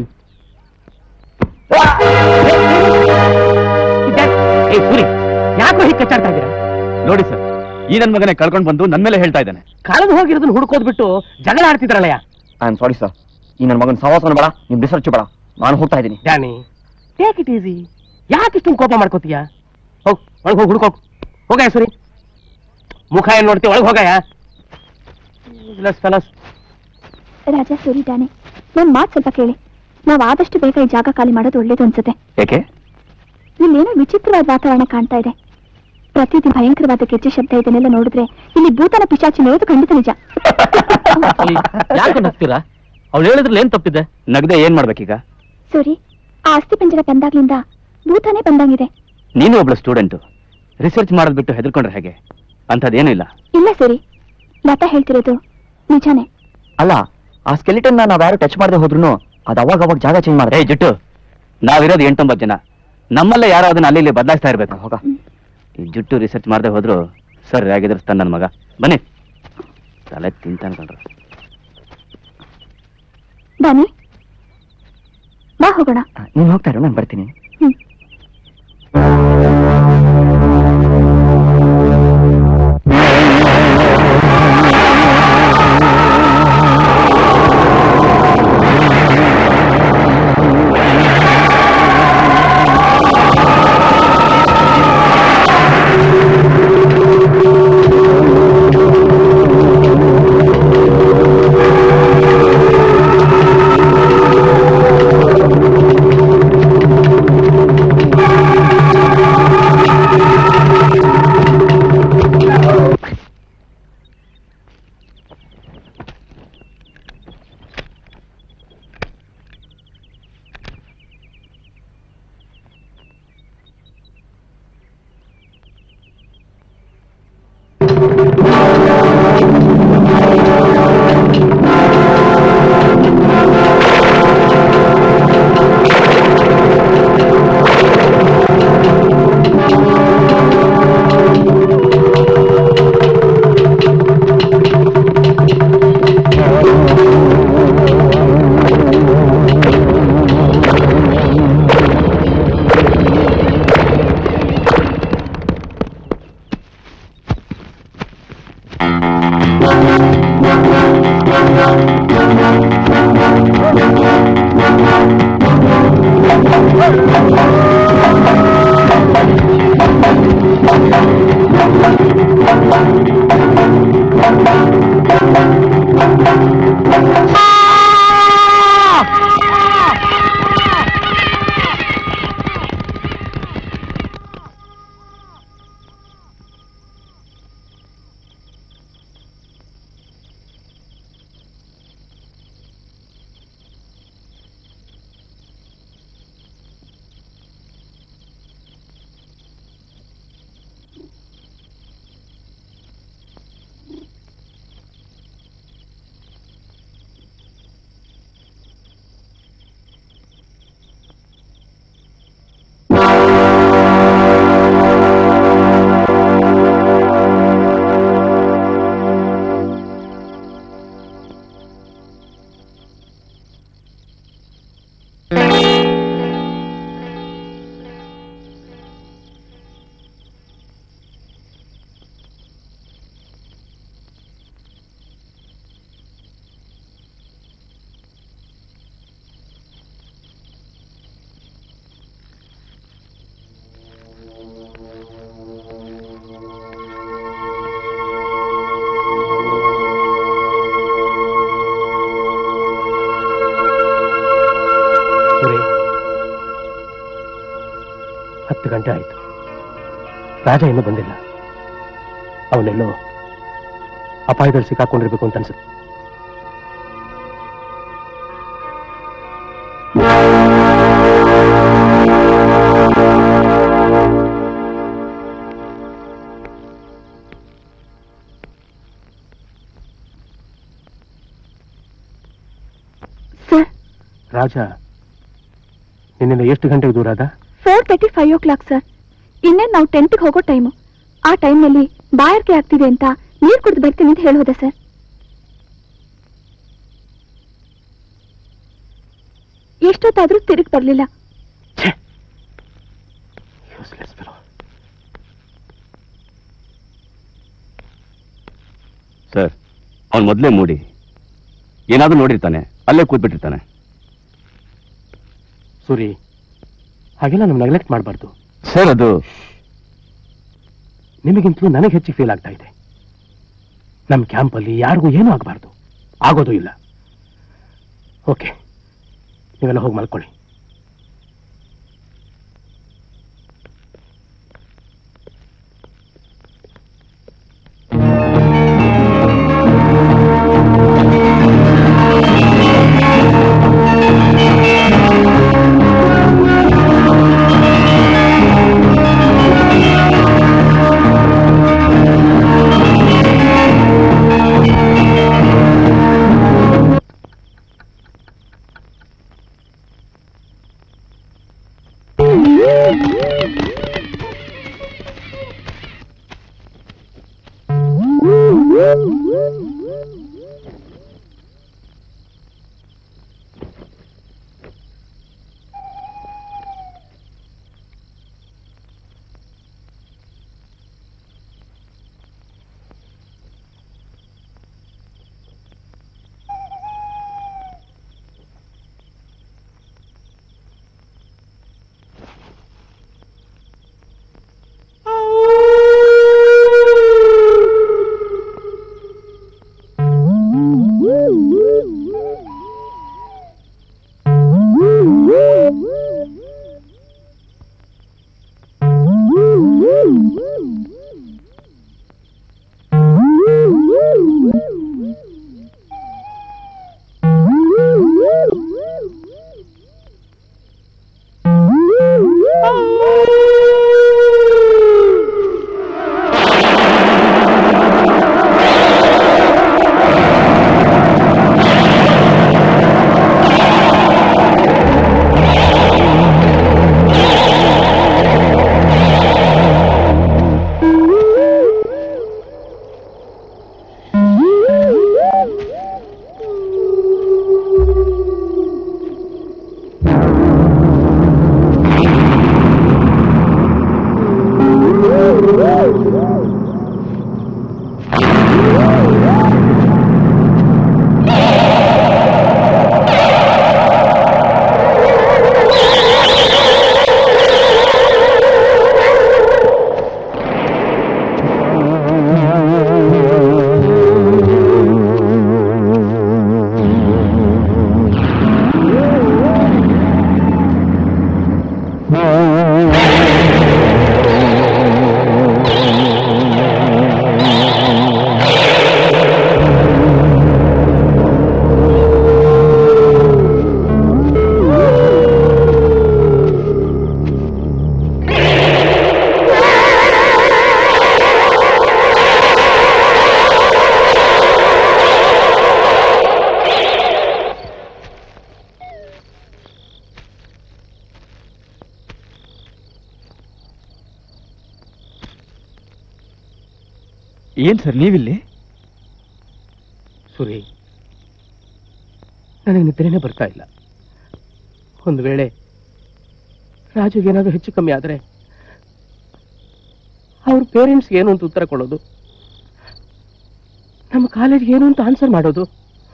ಸೂರಿ, ಯಾಕೋ ಹೀಗೆ ಕಚ್ಚಾಡ್ತಾ ಇದ್ದೀರಾ? ನೋಡಿ ಸರ್, ಈ ನನ್ ಮಗನೇ ಕಳ್ಕೊಂಡ್ ಬಂದು ನನ್ ಮೇಲೆ ಹೇಳ್ತಾ ಇದ್ದಾನೆ. ಕಳೆದು ಹೋಗಿರೋದನ್ನ ಹುಡ್ಕೋದ್ ಬಿಟ್ಟು ಜಗಳ ಆಡ್ತಿದ್ರಲ್ಲಯ್ಯ. I am sorry sir. ಈ ನನ್ನ ಮಗನ ಸಹವಾಸನ ಬೇಡ, ನಿಮ್ ರಿಸರ್ಚ್ ಬೇಡ. ನಾನು ಹೋಗ್ತಾ ಇದ್ದೀನಿ. Danny, take it easy. ಯಾಕೆ ಇಷ್ಟೊಂದು ಕೋಪ ಮಾಡ್ಕೋತೀಯ? ಹೋಗ್, ಒಳಗೆ ಹೋಗಿ ಹುಡ್ಕೋ. ಹೋಗಯ್ಯ ಸೂರಿ, ಮುಖ ಏನ್ ನೋಡ್ತೀವಿ, ಒಳಗೆ ಹೋಗಯ್ಯ. ರಾಜಾ, ಸೂರಿ, ಡ್ಯಾನಿ, ನನ್ ಮಾತು ಸ್ವಲ್ಪ ಕೇಳಿ. ನಾವ್ ಆದಷ್ಟು ಬೇಗ ಈ ಜಾಗ ಖಾಲಿ ಮಾಡೋದು ಒಳ್ಳೇದು ಅನ್ಸುತ್ತೆ. ಯಾಕೆ? ಇಲ್ಲೇನೋ ವಿಚಿತ್ರವಾದ ವಾತಾವರಣ ಕಾಣ್ತಾ ಇದೆ. ಪ್ರತಿದಿನ ಭಯಂಕರವಾದ ಗೆಜ್ಜೆ ಶಬ್ದ ಇದನ್ನೆಲ್ಲ ನೋಡಿದ್ರೆ ಇಲ್ಲಿ ಭೂತನ ಪಿಶಾಚಿ ನೋಡೋದು ಖಂಡಿತ ನಿಜ. ಯಾಕೆ ನಗ್ತೀರಾ? ಅವ್ಳು ಹೇಳಿದ್ರಲ್ಲಿ ಏನ್ ತಪ್ಪಿದೆ? ನಗ್ದೆ ಏನ್ ಮಾಡ್ಬೇಕೀಗ? ಸೂರಿ, ಆ ಅಸ್ಥಿ ಪಂಜರ ಬಂದಾಗ್ಲಿಂದ ಭೂತನೇ ಬಂದಂಗಿದೆ. ನೀನು ಒಬ್ಳು ಸ್ಟೂಡೆಂಟು, ರಿಸರ್ಚ್ ಮಾಡೋದ್ ಬಿಟ್ಟು ಹೆದರ್ಕೊಂಡ್ರೆ ಹೇಗೆ? ಅಂಥದ್ದೇನೂ ಇಲ್ಲ. ಇಲ್ಲ ಸೂರಿ, ಲತಾ ಹೇಳ್ತಿರೋದು ನಿಜಾನೇ. ಅಲ್ಲ, ಆ ಸ್ಕೆಲಿಟನ್ ನಾವ್ ಯಾರು ಟಚ್ ಮಾಡದೆ ಹೋದ್ರು ಅದು ಅವಾಗ ಜಾಗ ಚೇಂಜ್ ಮಾಡಿದೆ. ಜುಟ್ಟು, ನಾವಿರೋದು 8-9 ಜನ, ನಮ್ಮಲ್ಲೇ ಯಾರೋ ಅದನ್ನ ಅಲ್ಲಿ ಇಲ್ಲಿ ಬದಲಾಯಿಸ್ತಾ ಇರ್ಬೇಕು. ಹೋಗ. ಈ ಜುಟ್ಟು ರಿಸರ್ಚ್ ಮಾಡದೆ ಹೋದ್ರು ಸರ್ ಹೇಗಿದ್ರಸ್ತಾನ ನನ್ನ ಮಗ. ಬನ್ನಿ, ತಲೆ ತಿಂತಾನೆ ಕಂಡ್ರೆ. ಬನ್ನಿ, ಬಾ ಹೋಗೋಣ. ನೀನ್ ಹೋಗ್ತಾ ಇರೋ, ನಾನು ಬರ್ತೀನಿ. ಗಂಟೆ ಆಯ್ತು, ರಾಜ ಇನ್ನೂ ಬಂದಿಲ್ಲ. ಅವನೆಲ್ಲೋ ಅಪಾಯದಲ್ಲಿ ಸಿಕ್ಕಾಕೊಂಡಿರ್ಬೇಕು ಅಂತ ಅನ್ಸುತ್ತೆ. ರಾಜ ನಿನ್ನಿಂದ ಎಷ್ಟು ಗಂಟೆಗೆ ದೂರ ಅದ? 4:30, 5 o'clock ಸರ್. ಇನ್ನೇನು ನಾವು ಟೆಂಟ್ಗೆ ಹೋಗೋ ಟೈಮು. ಆ ಟೈಮ್ನಲ್ಲಿ ಬಾಯಾರಿಕೆ ಆಗ್ತಿದೆ ಅಂತ ನೀರು ಕುಡಿದು ಬರ್ತೀನಿ ಅಂತ ಹೇಳೋದ ಸರ್. ಎಷ್ಟೊತ್ತಾದ್ರೂ ತಿರುಗಿ ಬರ್ಲಿಲ್ಲ. ಸರ್, ಅವನು ಮೊದಲೇ ಮೂಡಿ ಏನಾದ್ರೂ ನೋಡಿರ್ತಾನೆ, ಅಲ್ಲೇ ಕೂತ್ಬಿಟ್ಟಿರ್ತಾನೆ. ಸೂರಿ, ಹಾಗೆಲ್ಲ ನಮ್ಗೆ ನೆಗ್ಲೆಕ್ಟ್ ಮಾಡಬಾರ್ದು ಸರ್. ಅದು ನಿಮಗಿಂತಲೂ ನನಗೆ ಹೆಚ್ಚಿಗೆ ಫೀಲ್ ಆಗ್ತಾ ಇದೆ. ನಮ್ಮ ಕ್ಯಾಂಪಲ್ಲಿ ಯಾರಿಗೂ ಏನೂ ಆಗಬಾರ್ದು, ಆಗೋದು ಇಲ್ಲ. ಓಕೆ, ನೀವೆಲ್ಲ ಹೋಗಿ ಮಲ್ಕೊಳ್ಳಿ. ಏನ್ ಸರ್ ನೀವಿಲ್ಲಿ? ಸುರಿ, ನನಗೆ ನಿದ್ರೆನೇ ಬರ್ತಾ ಇಲ್ಲ. ಒಂದು ವೇಳೆ ರಾಜುಗೇನಾದ್ರೂ ಹೆಚ್ಚು ಕಮ್ಮಿ ಆದ್ರೆ ಅವ್ರ ಪೇರೆಂಟ್ಸ್ಗೆ ಏನು ಅಂತ ಉತ್ತರ ಕೊಡೋದು, ನಮ್ಮ ಕಾಲೇಜ್ಗೆ ಏನು ಅಂತ ಆನ್ಸರ್ ಮಾಡೋದು?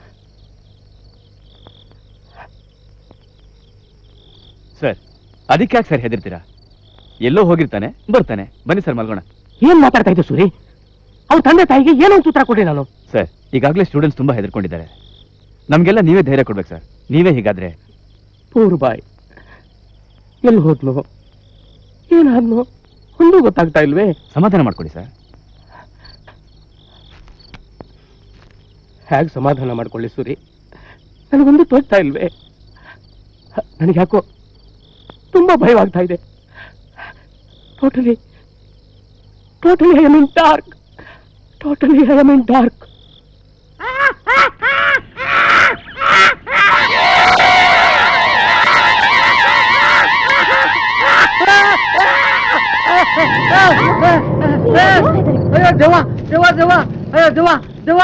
ಸರ್, ಅದಕ್ಕೆ ಯಾಕೆ ಸರ್ ಹೆದರ್ತೀರಾ? ಎಲ್ಲೋ ಹೋಗಿರ್ತಾನೆ, ಬರ್ತಾನೆ. ಬನ್ನಿ ಸರ್ ಮಲ್ಗೋಣ. ಏನ್ ಮಾತಾಡ್ತಾ ಇದ್ದೆ ಸೂರಿ? ಅವ್ರ ತಂದೆ ತಾಯಿಗೆ ಏನೋ ಅಂತ ಉತ್ತರ ಕೊಡ್ರಿ ನಾನು. ಸರ್, ಈಗಾಗಲೇ ಸ್ಟೂಡೆಂಟ್ಸ್ ತುಂಬಾ ಹೆದರ್ಕೊಂಡಿದ್ದಾರೆ. ನಮ್ಗೆಲ್ಲ ನೀವೇ ಧೈರ್ಯ ಕೊಡ್ಬೇಕು ಸರ್. ನೀವೇ ಹೀಗಾದ್ರೆ. ಪೂರ್ ಬಾಯ್ ಎಲ್ಲಿ ಹೋದ್ನು? ಏನಾದ್ನು ಒಂದು ಗೊತ್ತಾಗ್ತಾ ಇಲ್ವೇ? ಸಮಾಧಾನ ಮಾಡ್ಕೊಳ್ಳಿ ಸರ್. ಹೇಗೆ ಸಮಾಧಾನ ಮಾಡ್ಕೊಳ್ಳಿ ಸೂರಿ? ನನಗೊಂದು ತೋಚ್ತಾ ಇಲ್ವೇ? ನನಗೆ ಯಾಕೋ ತುಂಬಾ ಭಯವಾಗ್ತಾ ಇದೆ. Totally I am in dark. Totally I am in dark. ಅಯ್ಯೋ ದೇವ ದೇವ ದೇವ ಅಯ್ಯೋ ದೇವ ದೇವ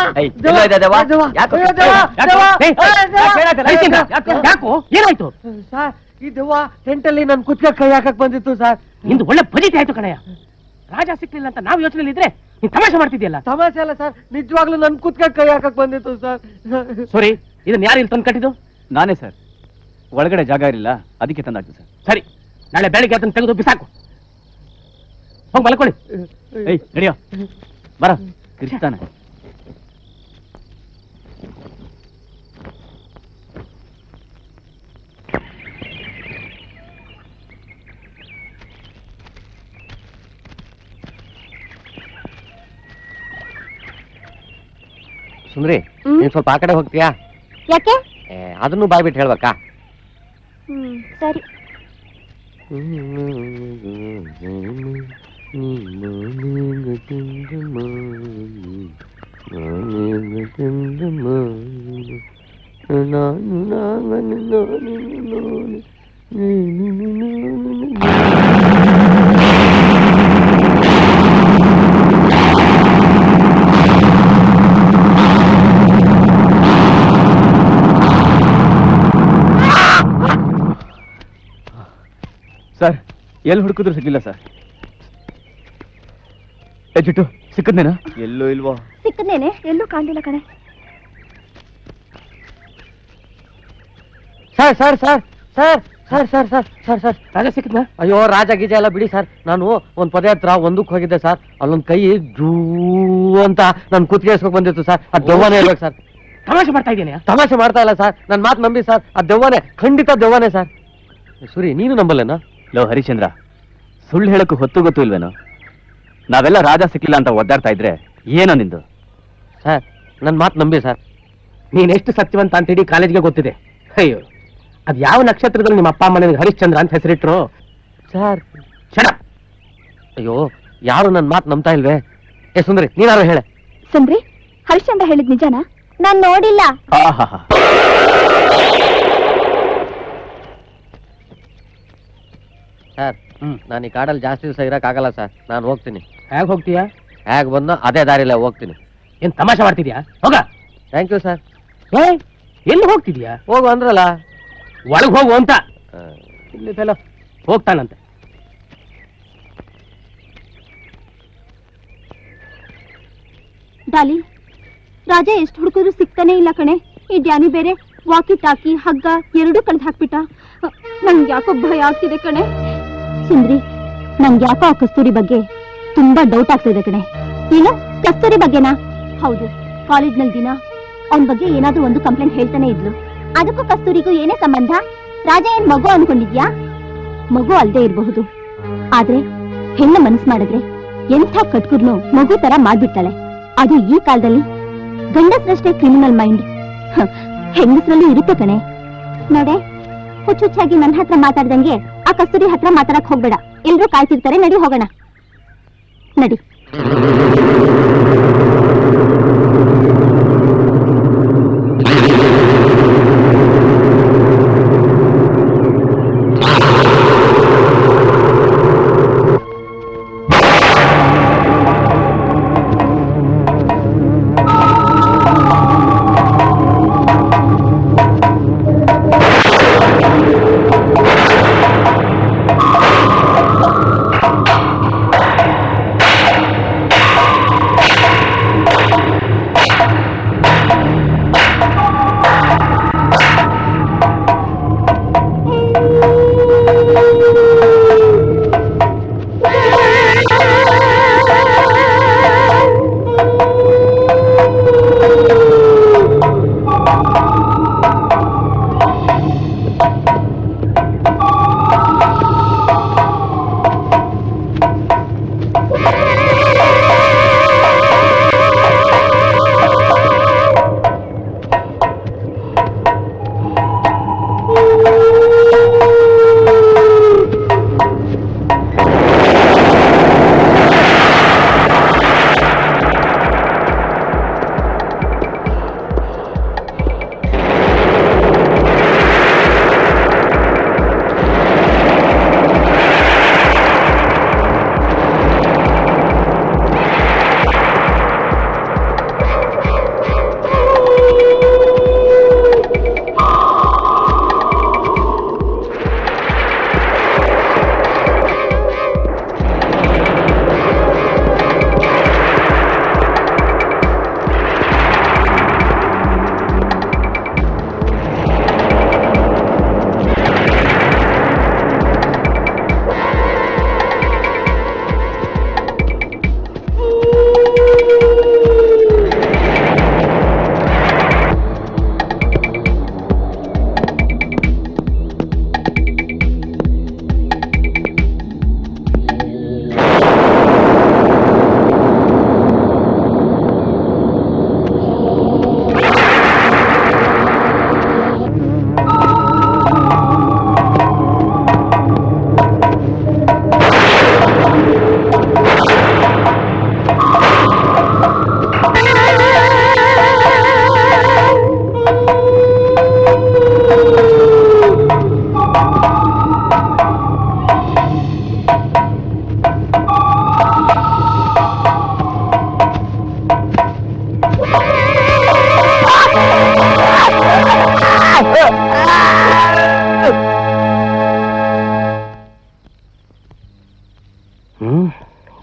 ಯಾಕೋ ಏನಾಯ್ತು? ಸರ್ ಈ ದೆವ್ವ ಟೆಂಟಲ್ಲಿ ನನ್ ಕುತ್ತಿಗೆ ಕೈ ಹಾಕಕ್ ಬಂದಿತ್ತು ಸರ್. ನಿಂದು ಒಳ್ಳೆ ಫಜಿತಿ ಆಯ್ತು ಕಣಯ್ಯ. ರಾಜ ಸಿಕ್ಲಿಲ್ಲ ಅಂತ ನಾವು ಯೋಚನೆ ಇದ್ರೆ ನೀನ್ ತಮಾಷೆ ಮಾಡ್ತಿದ್ಯಲ್ಲ. ತಮಾಷೆ ಅಲ್ಲ ಸರ್, ನಿಜವಾಗ್ಲೂ ನನ್ ಕುತ್ತಿಗೆ ಕೈ ಹಾಕಕ್ ಬಂದಿತ್ತು ಸರ್. ಸಾರಿ, ಇದನ್ನ ಯಾರು ಇಲ್ಲಿ ತಂದು ಕಟ್ಟಿದ್ದು? ನಾನೇ ಸರ್. ಒಳಗಡೆ ಜಾಗ ಇರಲಿಲ್ಲ, ಅದಕ್ಕೆ ತಂದಾಗ್ತದೆ ಸರ್. ಸರಿ, ನಾಳೆ ಬೆಳಿಗ್ಗೆ ಅದನ್ನ ತೆಗೆದು ಬಿಸಾಕು. ಹೋಗಿ ಮಲ್ಕೊಳ್ಳಿ. ಏಯ್ ನಡಿಯೋ, ಬರ ಕಿರ್ತಾನೆ. ಸುಂದ್ರಿ, ನೀನ್ ಸ್ವಲ್ಪ ಆ ಕಡೆ ಹೋಗ್ತೀಯಾ? ಯಾಕೆ? ಅದನ್ನು ಬಾಯ್ಬಿಟ್ಟು ಹೇಳ್ಬೇಕಾ? ಸರಿ. ಸರ್, ಎಲ್ಲಿ ಹುಡುಕಿದ್ರು ಸಿಗ್ಲಿಲ್ಲ ಸರ್. ಎಜ್ಜಿಟ್ಟು ಸಿಕ್ಕದ್ನೇನಾ? ಎಲ್ಲೂ ಇಲ್ವೋ? ಸಿಕ್ಕದೇನೆ, ಎಲ್ಲೂ ಕಾಣಲಿಲ್ಲ ಕಣೆ. Sir sir sir sir sir sir sir sir sir Raja ಸಿಕ್ಕಿದ್ನ? ಅಯ್ಯೋ ರಾಜ ಗೀಜ ಎಲ್ಲ ಬಿಡಿ ಸರ್. ನಾನು ಒಂದ್ ಪದೇ ಹತ್ರ ಒಂದಕ್ಕೆ ಹೋಗಿದ್ದೆ ಸರ್. ಅಲ್ಲೊಂದ್ ಕೈ ಜೂ ಅಂತ ನನ್ ಕುತ್ತಿಗೆ ಎಸ್ಕೊಂಡ್ ಬಂದಿತ್ತು ಸರ್. ಅದ್ ದೆವ್ವನೇ ಇರ್ಬೇಕು ಸರ್. ತಮಾಷೆ ಮಾಡ್ತಾ ಇದ್ದೇನೆ? ತಮಾಷೆ ಮಾಡ್ತಾ ಇಲ್ಲ ಸರ್, ನನ್ ಮಾತು ನಂಬಿ ಸರ್. ಅದ್ ದೆವ್ವನೇ, ಖಂಡಿತ ದೆವ್ವನೇ ಸರ್. ಸೂರಿ, ನೀನು ನಂಬಲ್ಲೇನಾ? ಲೋ ಹರಿಶ್ಚಂದ್ರ, ಸುಳ್ಳು ಹೇಳಕ್ಕೂ ಹೊತ್ತು ಗೊತ್ತು ಇಲ್ವೇನೋ? ನಾವೆಲ್ಲ ರಾಜ ಸಿಕ್ಕಿಲ್ಲ ಅಂತ ಒದ್ದಾಡ್ತಾ ಇದ್ರೆ ಏನೋ ನಿಂದು? ಸರ್ ನನ್ ಮಾತು ನಂಬಿ ಸರ್. ನೀನ್ ಎಷ್ಟು ಸತ್ಯವಂತ ಅಂತ ಇಡೀ ಕಾಲೇಜ್ಗೆ ಗೊತ್ತಿದೆ. ಅಯ್ಯೋ, ಅದ್ ಯಾವ ನಕ್ಷತ್ರದಲ್ಲಿ ನಿಮ್ಮ ಅಪ್ಪ ಅಮ್ಮ ನಿನಗೆ ಹರಿಶ್ಚಂದ್ರ ಅಂತ ಹೆಸರಿಟ್ರು? ಸರ್ ಶಡ. ಅಯ್ಯೋ, ಯಾರು ನನ್ ಮಾತು ನಂಬ್ತಾ ಇಲ್ವೇ? ಸುಂದ್ರಿ, ನೀನಾರು ಹೇಳೆ. ಸುಂದ್ರಿ, ಹರಿಶ್ಚಂದ್ರ ಹೇಳಿದ್ ನಿಜನಾ? ನಾನ್ ನೋಡಿಲ್ಲ. ಸರ್, ನಾನು ಈ ಕಾಡಲ್ಲಿ ಜಾಸ್ತಿ ದಿವಸ ಇರಕ್ಕಾಗಲ್ಲ ಸರ್. ನಾನು ಹೋಗ್ತೀನಿ. ಹೇಗೆ ಹೋಗ್ತೀಯಾ? ಹೇಗೆ ಬಂದು ಅದೇ ದಾರಿಲೇ ಹೋಗ್ತೀನಿ. ಏನ್ ತಮಾಷೆ ಮಾಡ್ತಿದ್ಯಾ? ಹೋಗ. Thank you sir. ಎಲ್ಲಿ ಹೋಗ್ತಿದ್ಯಾ? ಹೋಗು ಅಂದ್ರಲ್ಲ. ಒಳಗ್ ಹೋಗು ಅಂತ. ಇಲ್ಲಿ ಫೆಲೋ ಹೋಗ್ತಾನಂತೆ. ಡಾಲಿ, ರಾಜ ಎಷ್ಟು ಹುಡುಕಿದ್ರು ಸಿಗ್ತಾನೆ ಇಲ್ಲ ಕಣೆ. ಈ ಡ್ಯಾನಿ ಬೇರೆ ವಾಕಿ ಟಾಕಿ ಹಗ್ಗ ಎರಡೂ ಕಳೆದು ಹಾಕ್ಬಿಟ್ಟ. ನಂಗೆ ಯಾಕೋ ಭಯ ಆಗ್ತಿದೆ ಕಣೆ. ಸುಂದ್ರಿ, ನಂಗೆ ಯಾಕೋ ಆ ಕಸ್ತೂರಿ ಬಗ್ಗೆ ತುಂಬಾ ಡೌಟ್ ಆಗ್ತಿದೆ ಕಣೆ. ಏನು ಕಸ್ತೂರಿ ಬಗ್ಗೆನಾ? ಹೌದು, ಕಾಲೇಜ್ನಲ್ಲಿ ದಿನ ಅವನ ಬಗ್ಗೆ ಏನಾದ್ರೂ ಒಂದು ಕಂಪ್ಲೇಂಟ್ ಹೇಳ್ತಾನೆ ಇದ್ಲು. ಅದಕ್ಕೂ ಕಸ್ತೂರಿಗೂ ಏನೇ ಸಂಬಂಧ? ರಾಜ ಏನ್ ಮಗು ಅನ್ಕೊಂಡಿದ್ಯಾ? ಮಗು ಅಲ್ದೇ ಇರಬಹುದು, ಆದ್ರೆ ಹೆಣ್ಣು ಮನಸ್ಸು ಮಾಡಿದ್ರೆ ಎಂಥ ಕಟ್ಕುರ್ನು ಮಗು ತರ ಮಾಡ್ಬಿಡ್ತಾಳೆ. ಅದು ಈ ಕಾಲದಲ್ಲಿ ಗಂಡಸ್ರಷ್ಟೇ ಕ್ರಿಮಿನಲ್ ಮೈಂಡ್, ಹೆಂಗಸ್ರಲ್ಲೂ ಇರುತ್ತೆ ಕಣೆ. ನೋಡೆ, ಹುಚ್ಚುಚ್ಚಾಗಿ ನನ್ನ ಹತ್ರ ಮಾತಾಡ್ದಂಗೆ ಆ ಕಸ್ತೂರಿ ಹತ್ರ ಮಾತಾಡಕ್ ಹೋಗ್ಬೇಡ. ಎಲ್ರೂ ಕಾಯ್ತಿರ್ತಾರೆ, ನಡಿ ಹೋಗೋಣ. ನಡಿ.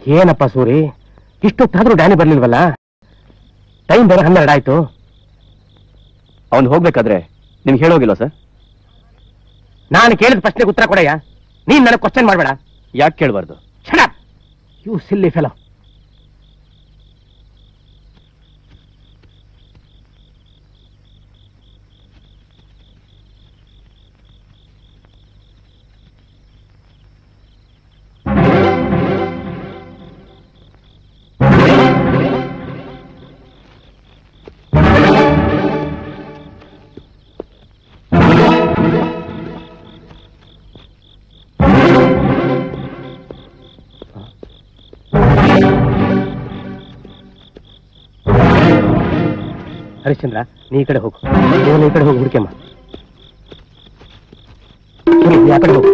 ಏನಪ್ಪ ಸೂರಿ, ಇಷ್ಟೊತ್ತಾದ್ರೂ ಡ್ಯಾನಿ ಬರ್ಲಿಲ್ವಲ್ಲ? ಟೈಮ್ ಬರೋ 12 ಆಯ್ತು. ಅವನು ಹೋಗ್ಬೇಕಾದ್ರೆ ನಿಮ್ಗೆ ಹೇಳೋಗಿಲ್ಲ ಸರ್? ನಾನು ಕೇಳಿದ ಪ್ರಶ್ನೆಗೆ ಉತ್ತರ ಕೊಡಯ್ಯ, ನೀನ್ ನನಗೆ ಕ್ವಶನ್ ಮಾಡಬೇಡ. ಯಾಕೆ ಕೇಳಬಾರ್ದು? Shut up you silly fellow. Harishchandra, ನೀ ಈ ಕಡೆ ಹೋಗು. ನೀನು ಈ ಕಡೆ ಹೋಗಿ ಹುಡುಕಮ್ಮ. ಆ ಕಡೆ ಹೋಗು.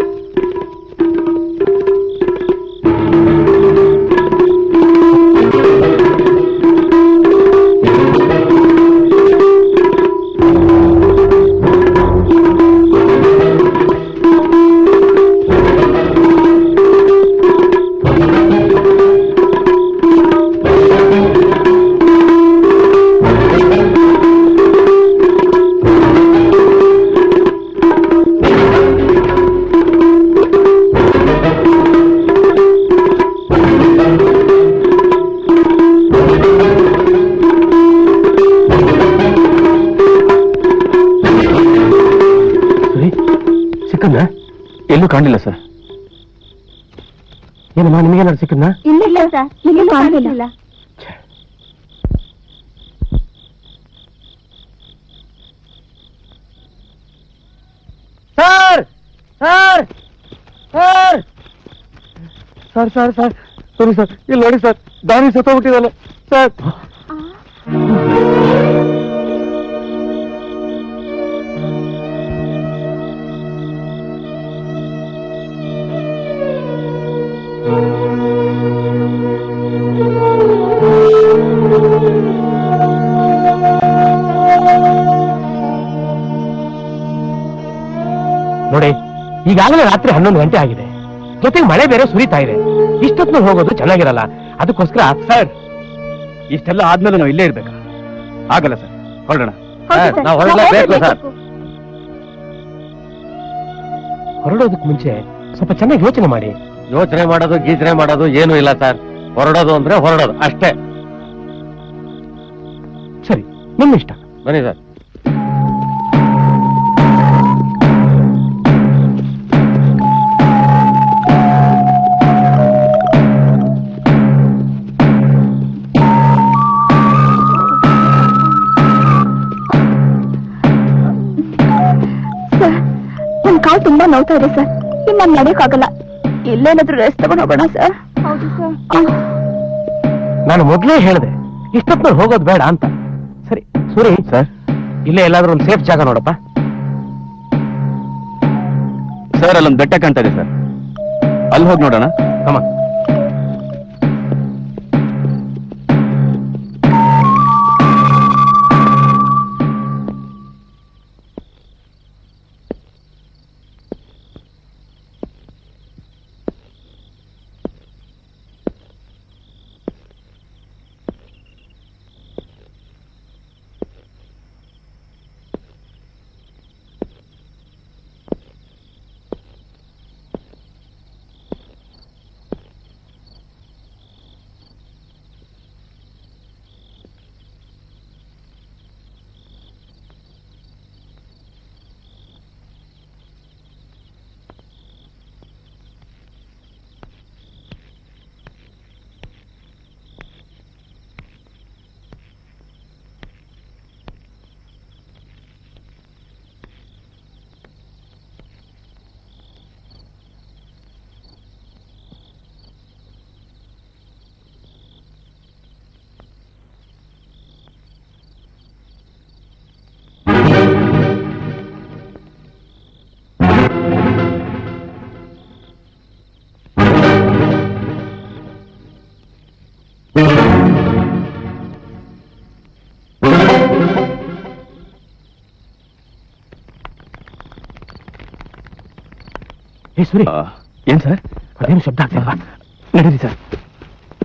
ಎಲ್ಲೂ ಕಾಣಲಿಲ್ಲ ಸರ್. ಏನಮ್ಮ, ನಿಮಗೇನಾದ್ರು ಸಿಕ್ಕದ್ನಾ? ಇಲ್ಲ ಸರ್, ಎಲ್ಲೂ ಕಾಣಲಿಲ್ಲ. Sir sir sir sir sir sir ಸರಿ ಸರ್, ಇಲ್ಲಿ ನೋಡಿ ಸರ್, ದಾನಿ ಸತ್ತೋಗ್ಬಿಟ್ಟಿದ್ದಾನೆ ಸರ್. ನೋಡಿ, ಈಗಾಗಲೇ ರಾತ್ರಿ 11 ಗಂಟೆ ಆಗಿದೆ, ಜೊತೆಗೆ ಮಳೆ ಬೇರೆ ಸುರಿತಾ ಇದೆ. ಇಷ್ಟೊತ್ತಿನಲ್ಲಿ ಹೋಗೋದು ಚೆನ್ನಾಗಿರಲ್ಲ. ಅದಕ್ಕೋಸ್ಕರ ಸರ್, ಇಷ್ಟೆಲ್ಲ ಆದ್ಮೇಲೆ ನಾವು ಇಲ್ಲೇ ಇರ್ಬೇಕಾ? ಆಗಲ್ಲ ಸರ್, ಹೊರಡೋಣ. ನಾವು ಹೊರಡಲೇಬೇಕು ಸರ್. ಹೊರಡೋದಕ್ಕೆ ಮುಂಚೆ ಸ್ವಲ್ಪ ಚೆನ್ನಾಗಿ ಯೋಚನೆ ಮಾಡಿ. ಯೋಚನೆ ಮಾಡೋದು ಗೀಚನೆ ಮಾಡೋದು ಏನೂ ಇಲ್ಲ ಸರ್. ಹೊರಡೋದು ಅಂದ್ರೆ ಹೊರಡೋದು ಅಷ್ಟೇ. ಸರಿ, ನಿಮ್ಮ ಇಷ್ಟ. ಬನ್ನಿ ಸರ್. ನನ್ ಕಾಲು ತುಂಬಾ ನೋವ್ತಾ ಇದೆ ಸರ್, ಇನ್ನು ನಾನು ನಡೆಯಕ್ಕಾಗಲ್ಲ. ಇಲ್ಲೇನಾದ್ರೂ ರೆಸ್ಟ್ ತಗೊಂಡು ಹೋಗೋಣ ಸರ್? ಹೌದು ಸರ್. ನಾನು ಮೊದಲೇ ಹೇಳಿದೆ ಇಷ್ಟೊತ್ತಿನಲ್ಲಿ ಹೋಗೋದು ಬೇಡ ಅಂತ. ಸರಿ ಸೂರಿ ಸರ್, ಇಲ್ಲೇ ಎಲ್ಲಾದ್ರೂ ಒಂದು ಸೇಫ್ ಜಾಗ ನೋಡಪ್ಪ. ಸರ್, ಅಲ್ಲೊಂದು ಬೆಟ್ಟ ಕಾಣ್ತಾ ಇದೆ ಸರ್, ಅಲ್ಲಿ ಹೋಗಿ ನೋಡೋಣ. ಅಮ್ಮ, ಏ ಸೂರಿ, ಏನ್ ಸರ್? ಅದೇನು ಶಬ್ದ ಆಗ್ತಿಲ್ವಾ? ನಡೀರಿ ಸರ್.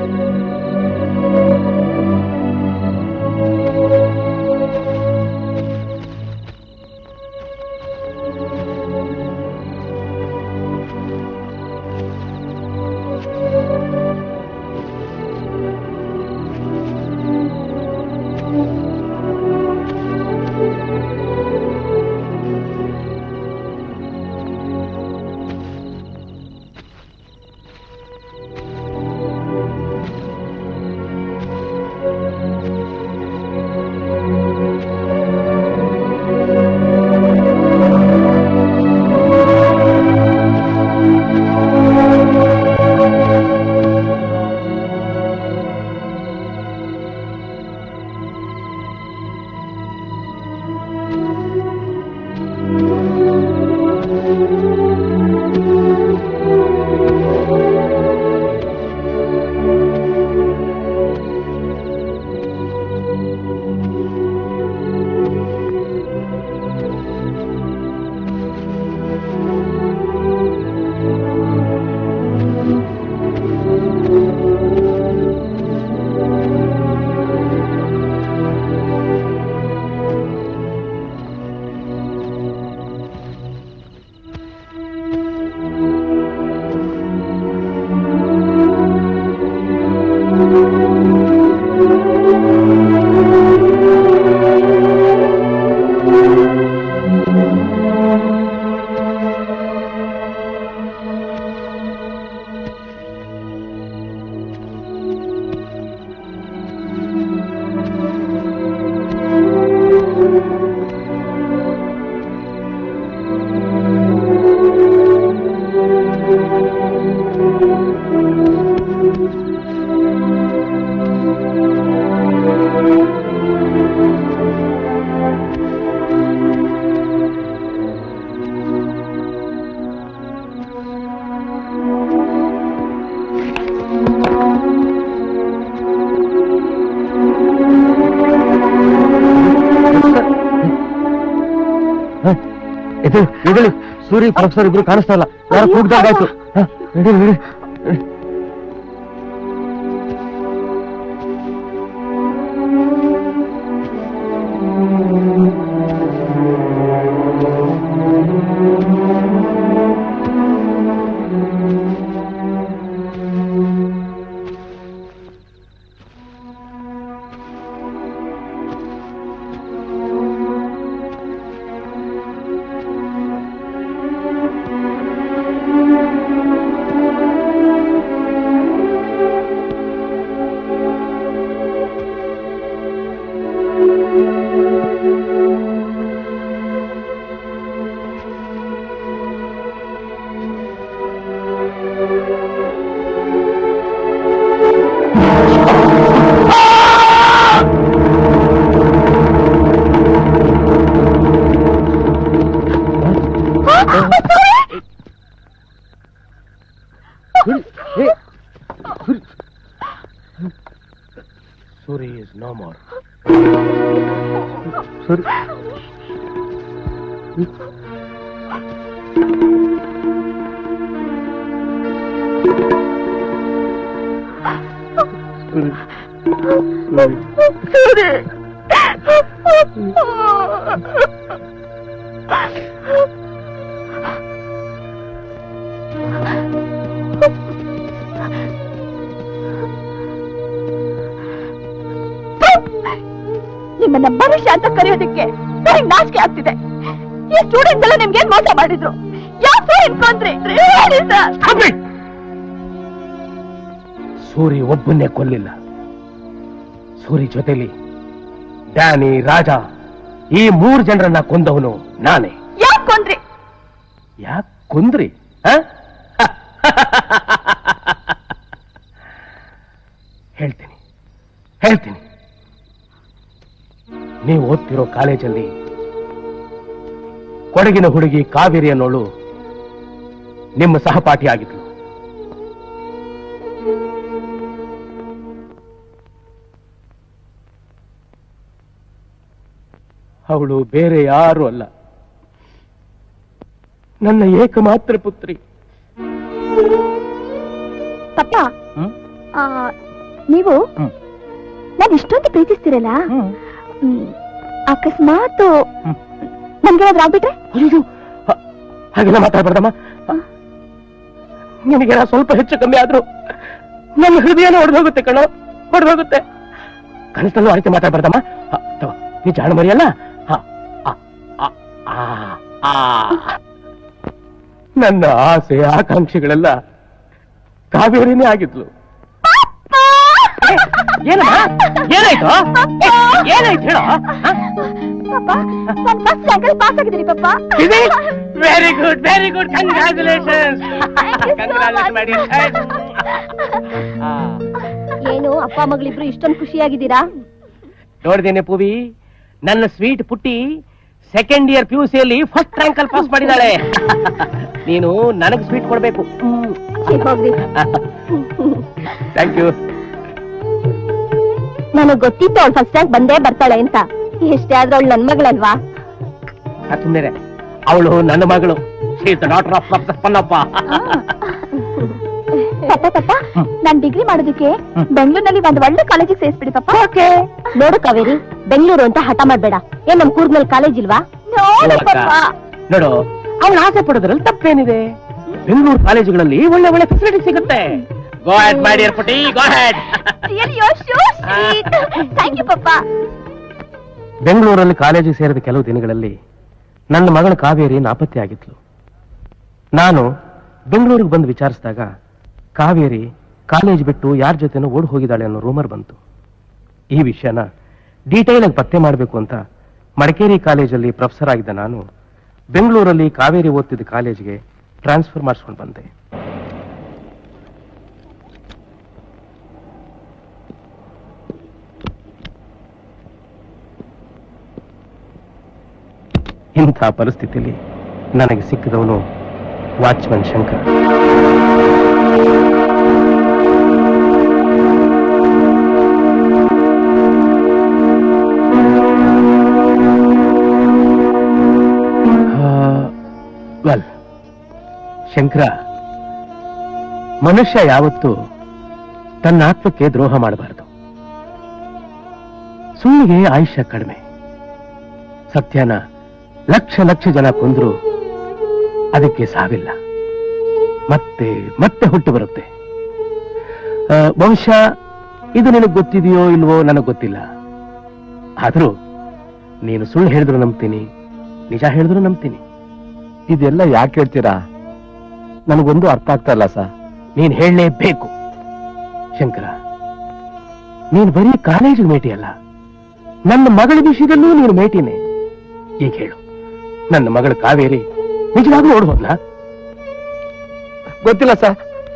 ಇದು ಸೂರಿ ಪ್ರೊಫೆಸರ್ ಇಬ್ರು ಕಾಣಿಸ್ತಾ ಇಲ್ಲ. ಯಾರು ಕೂಗ್ದಾಗಾಯ್ತು. ನಡಿ ನಡಿ. Suri is no more. Suri. ನಿಮ್ಮನ್ನ ಭವಿಷ್ಯ ಅಂತ ಕರೆಯೋದಕ್ಕೆ ನನಗೆ ನಾಚಿಕೆ ಆಗ್ತಿದೆ. ಈ ಸ್ಟೂಡೆಂಟ್ಸ್ ಎಲ್ಲ ನಿಮ್ಗೆ ಏನ್ ಮೋಸ ಮಾಡಿದ್ರು? ಯಾಕೆ ಇನ್ಕೊಂಡ್ರಿ? ಸೂರಿ ಒಬ್ಬನ್ನೇ ಕೊಲ್ಲಿಲ್ಲ. ಸೂರಿ ಜೊತೆಲಿ ಡ್ಯಾನಿ, ರಾಜ, ಈ 3 ಜನರನ್ನ ಕೊಂದವನು ನಾನೇ. ಯಾಕೆ ಕೊಂದ್ರಿ? ಯಾಕೆ ಕೊಂದ್ರಿ? ಹೇಳ್ತೀನಿ. ನೀವು ಓದ್ತಿರೋ ಕಾಲೇಜಲ್ಲಿ ಕೊಡಗಿನ ಹುಡುಗಿ ಕಾವೇರಿ ಅನ್ನೋಳು ನಿಮ್ಮ ಸಹಪಾಠಿ ಆಗಿದ್ಲು. ಅವಳು ಬೇರೆ ಯಾರು ಅಲ್ಲ, ನನ್ನ ಏಕಮಾತ್ರ ಪುತ್ರಿ. ಪಪ್ಪ, ನೀವು ನಾನು ಇಷ್ಟೊಂದು ಪ್ರೀತಿಸ್ತಿರಲ್ಲ, ಅಕಸ್ಮಾತ್ ನನ್ಗೇನಾದ್ರೂ ಆಗ್ಬಿಟ್ರೆ? ಹಾಗೆಲ್ಲ ಮಾತಾಡ್ಬಾರ್ದಮ್ಮ. ನಿನಗೆಲ್ಲ ಸ್ವಲ್ಪ ಹೆಚ್ಚು ಕಮ್ಮಿ ಆದ್ರೂ ನನ್ನ ಹೃದಯನ ಹೊಡೆದೋಗುತ್ತೆ ಕಣೋ, ಹೊಡೆದೋಗುತ್ತೆ. ಕನಸಲ್ಲೂ ಆಯ್ತು ಮಾತಾಡ್ಬಾರ್ದಮ್ಮ. ನೀ ಜಾಣ ಮರಿಯಲ್ಲ. ನನ್ನ ಆಸೆ ಆಕಾಂಕ್ಷೆಗಳೆಲ್ಲ ಕಾವೇರಿನೇ ಆಗಿದ್ಲು. ಏನಮ್ಮ ಏನಾಯ್ತು? ಏನಾಯ್ತು ಹೇಳೋ? ಪಾಸ್ ಆಗಿದ್ದೀನಿ ಪಪ್ಪ. Very good, very good, congratulations. ಏನು ಅಪ್ಪ ಮಗಳಿಬ್ರು ಇಷ್ಟೊಂದು ಖುಷಿಯಾಗಿದ್ದೀರಾ? ನೋಡ್ದೇನೆ ಪೂವಿ, ನನ್ನ ಸ್ವೀಟ್ ಪುಟ್ಟಿ ಸೆಕೆಂಡ್ ಇಯರ್ PUCಯಲ್ಲಿ ಫಸ್ಟ್ ರ್ಯಾಂಕ್ ಅಲ್ಲಿ ಪಾಸ್ ಮಾಡಿದಾಳೆ. ನೀನು ನನಗೆ ಸ್ವೀಟ್ ಕೊಡ್ಬೇಕು. Thank you. ನನಗ್ ಗೊತ್ತಿತ್ತು ಅವಳು ಫಸ್ಟ್ ರ್ಯಾಂಕ್ ಬಂದೇ ಬರ್ತಾಳೆ ಅಂತ. ಎಷ್ಟೇ ಆದ್ರೂ ಅವಳು ನನ್ ಮಗಳಲ್ವಾ? ಸುಮ್ಮನೆ, ಅವಳು ನನ್ನ ಮಗಳು. She is the daughter of professor Pannappa. ಪಪ್ಪ ನಾನ್ ಡಿಗ್ರಿ ಮಾಡೋದಕ್ಕೆ ಬೆಂಗಳೂರಿನಲ್ಲಿ ಒಂದ್ ಒಳ್ಳೆ ಕಾಲೇಜಿಗೆ ಸೇರಿಸ್ಬಿಡಿ ಪಪ್ಪ. ನೋಡು ಕಾವೇರಿ, ಬೆಂಗಳೂರು ಅಂತ ಹಠ ಮಾಡ್ಬೇಡ. ಏನ್ ನಮ್ ಕೂರ್ಗ್ನಲ್ಲಿ ಕಾಲೇಜ್ ಇಲ್ವಾ? ನೋಡು, ಅವಳು ಆಸೆ ಪಡೋದ್ರಲ್ಲಿ ತಪ್ಪೇನಿದೆ? ಬೆಂಗಳೂರು ಕಾಲೇಜುಗಳಲ್ಲಿ ಒಳ್ಳೆ ಒಳ್ಳೆ ಫೆಸಿಲಿಟಿ ಸಿಗುತ್ತೆ. ಗೋ ಅಹೆಡ್ ಮೈ ಡಿಯರ್ ಪುಟಿ, ಗೋ ಅಹೆಡ್. ಥ್ಯಾಂಕ್ ಯು ಪಪ್ಪ. ಬೆಂಗಳೂರಲ್ಲಿ ಕಾಲೇಜಿಗೆ ಸೇರಿದ ಕೆಲವು ದಿನಗಳಲ್ಲಿ ನನ್ನ ಮಗಳ ಕಾವೇರಿ ನಾಪತ್ತೆಯಾಗಿದ್ಲು. ನಾನು ಬೆಂಗಳೂರಿಗೆ ಬಂದು ವಿಚಾರಿಸಿದಾಗ ಕಾವೇರಿ ಕಾಲೇಜ್ ಬಿಟ್ಟು ಯಾರ ಜೊತೆನೋ ಓಡ್ ಹೋಗಿದ್ದಾಳೆ ಅನ್ನೋ ರೂಮರ್ ಬಂತು. ಈ ವಿಷಯನ ಡೀಟೇಲ್ ಆಗಿ ಪತ್ತೆ ಮಾಡಬೇಕು ಅಂತ ಮಡಿಕೇರಿ ಕಾಲೇಜಲ್ಲಿ ಪ್ರೊಫೆಸರ್ ಆಗಿದ್ದ ನಾನು ಬೆಂಗಳೂರಲ್ಲಿ ಕಾವೇರಿ ಓದ್ತಿದ್ದ ಕಾಲೇಜ್ಗೆ ಟ್ರಾನ್ಸ್ಫರ್ ಮಾಡಿಸ್ಕೊಂಡು ಬಂದೆ. ಇಂಥ ಪರಿಸ್ಥಿತಿಯಲ್ಲಿ ನನಗೆ ಸಿಕ್ಕಿದವನು ವಾಚ್ಮನ್ ಶಂಕರ್. ವೆಲ್, ಶಂಕರ, ಮನುಷ್ಯ ಯಾವತ್ತೂ ತನ್ನ ಆತ್ಮಕ್ಕೆ ದ್ರೋಹ ಮಾಡಬಾರದು. ಸುಳ್ಳಿಗೆ ಆಯುಷ್ಯ ಕಡಿಮೆ. ಸತ್ಯನ ಲಕ್ಷ ಲಕ್ಷ ಜನ ಕೊಂದ್ರು ಅದಕ್ಕೆ ಸಾವಿಲ್ಲ, ಮತ್ತೆ ಮತ್ತೆ ಹುಟ್ಟು ಬರುತ್ತೆ. ಬಹುಶಃ ಇದು ನಿನಗೆ ಗೊತ್ತಿದೆಯೋ ಇಲ್ವೋ ನನಗೆ ಗೊತ್ತಿಲ್ಲ. ಆದ್ರೂ ನೀನು ಸುಳ್ಳು ಹೇಳಿದ್ರು ನಂಬ್ತೀನಿ, ನಿಜ ಹೇಳಿದ್ರು ನಂಬ್ತೀನಿ. ಇದೆಲ್ಲ ಯಾಕೆ ಹೇಳ್ತೀರಾ? ನನಗೊಂದು ಅರ್ಥ ಆಗ್ತಾ ಇಲ್ಲ ಸರ್. ನೀನ್ ಹೇಳಲೇಬೇಕು ಶಂಕರ. ನೀನು ಬರೀ ಕಾಲೇಜಿಗೆ ಮೇಟಿ ಅಲ್ಲ, ನನ್ನ ಮಗಳ ವಿಷಯದಲ್ಲೂ ನೀನು ಮೇಟಿನೇ. ಈಗ ಹೇಳು, ನನ್ನ ಮಗಳ ಕಾವೇರಿ ನಿಜವಾಗ್ಲೂ ಓಡ್ಬೋದ್ಲಾ? ಗೊತ್ತಿಲ್ಲ ಸರ್.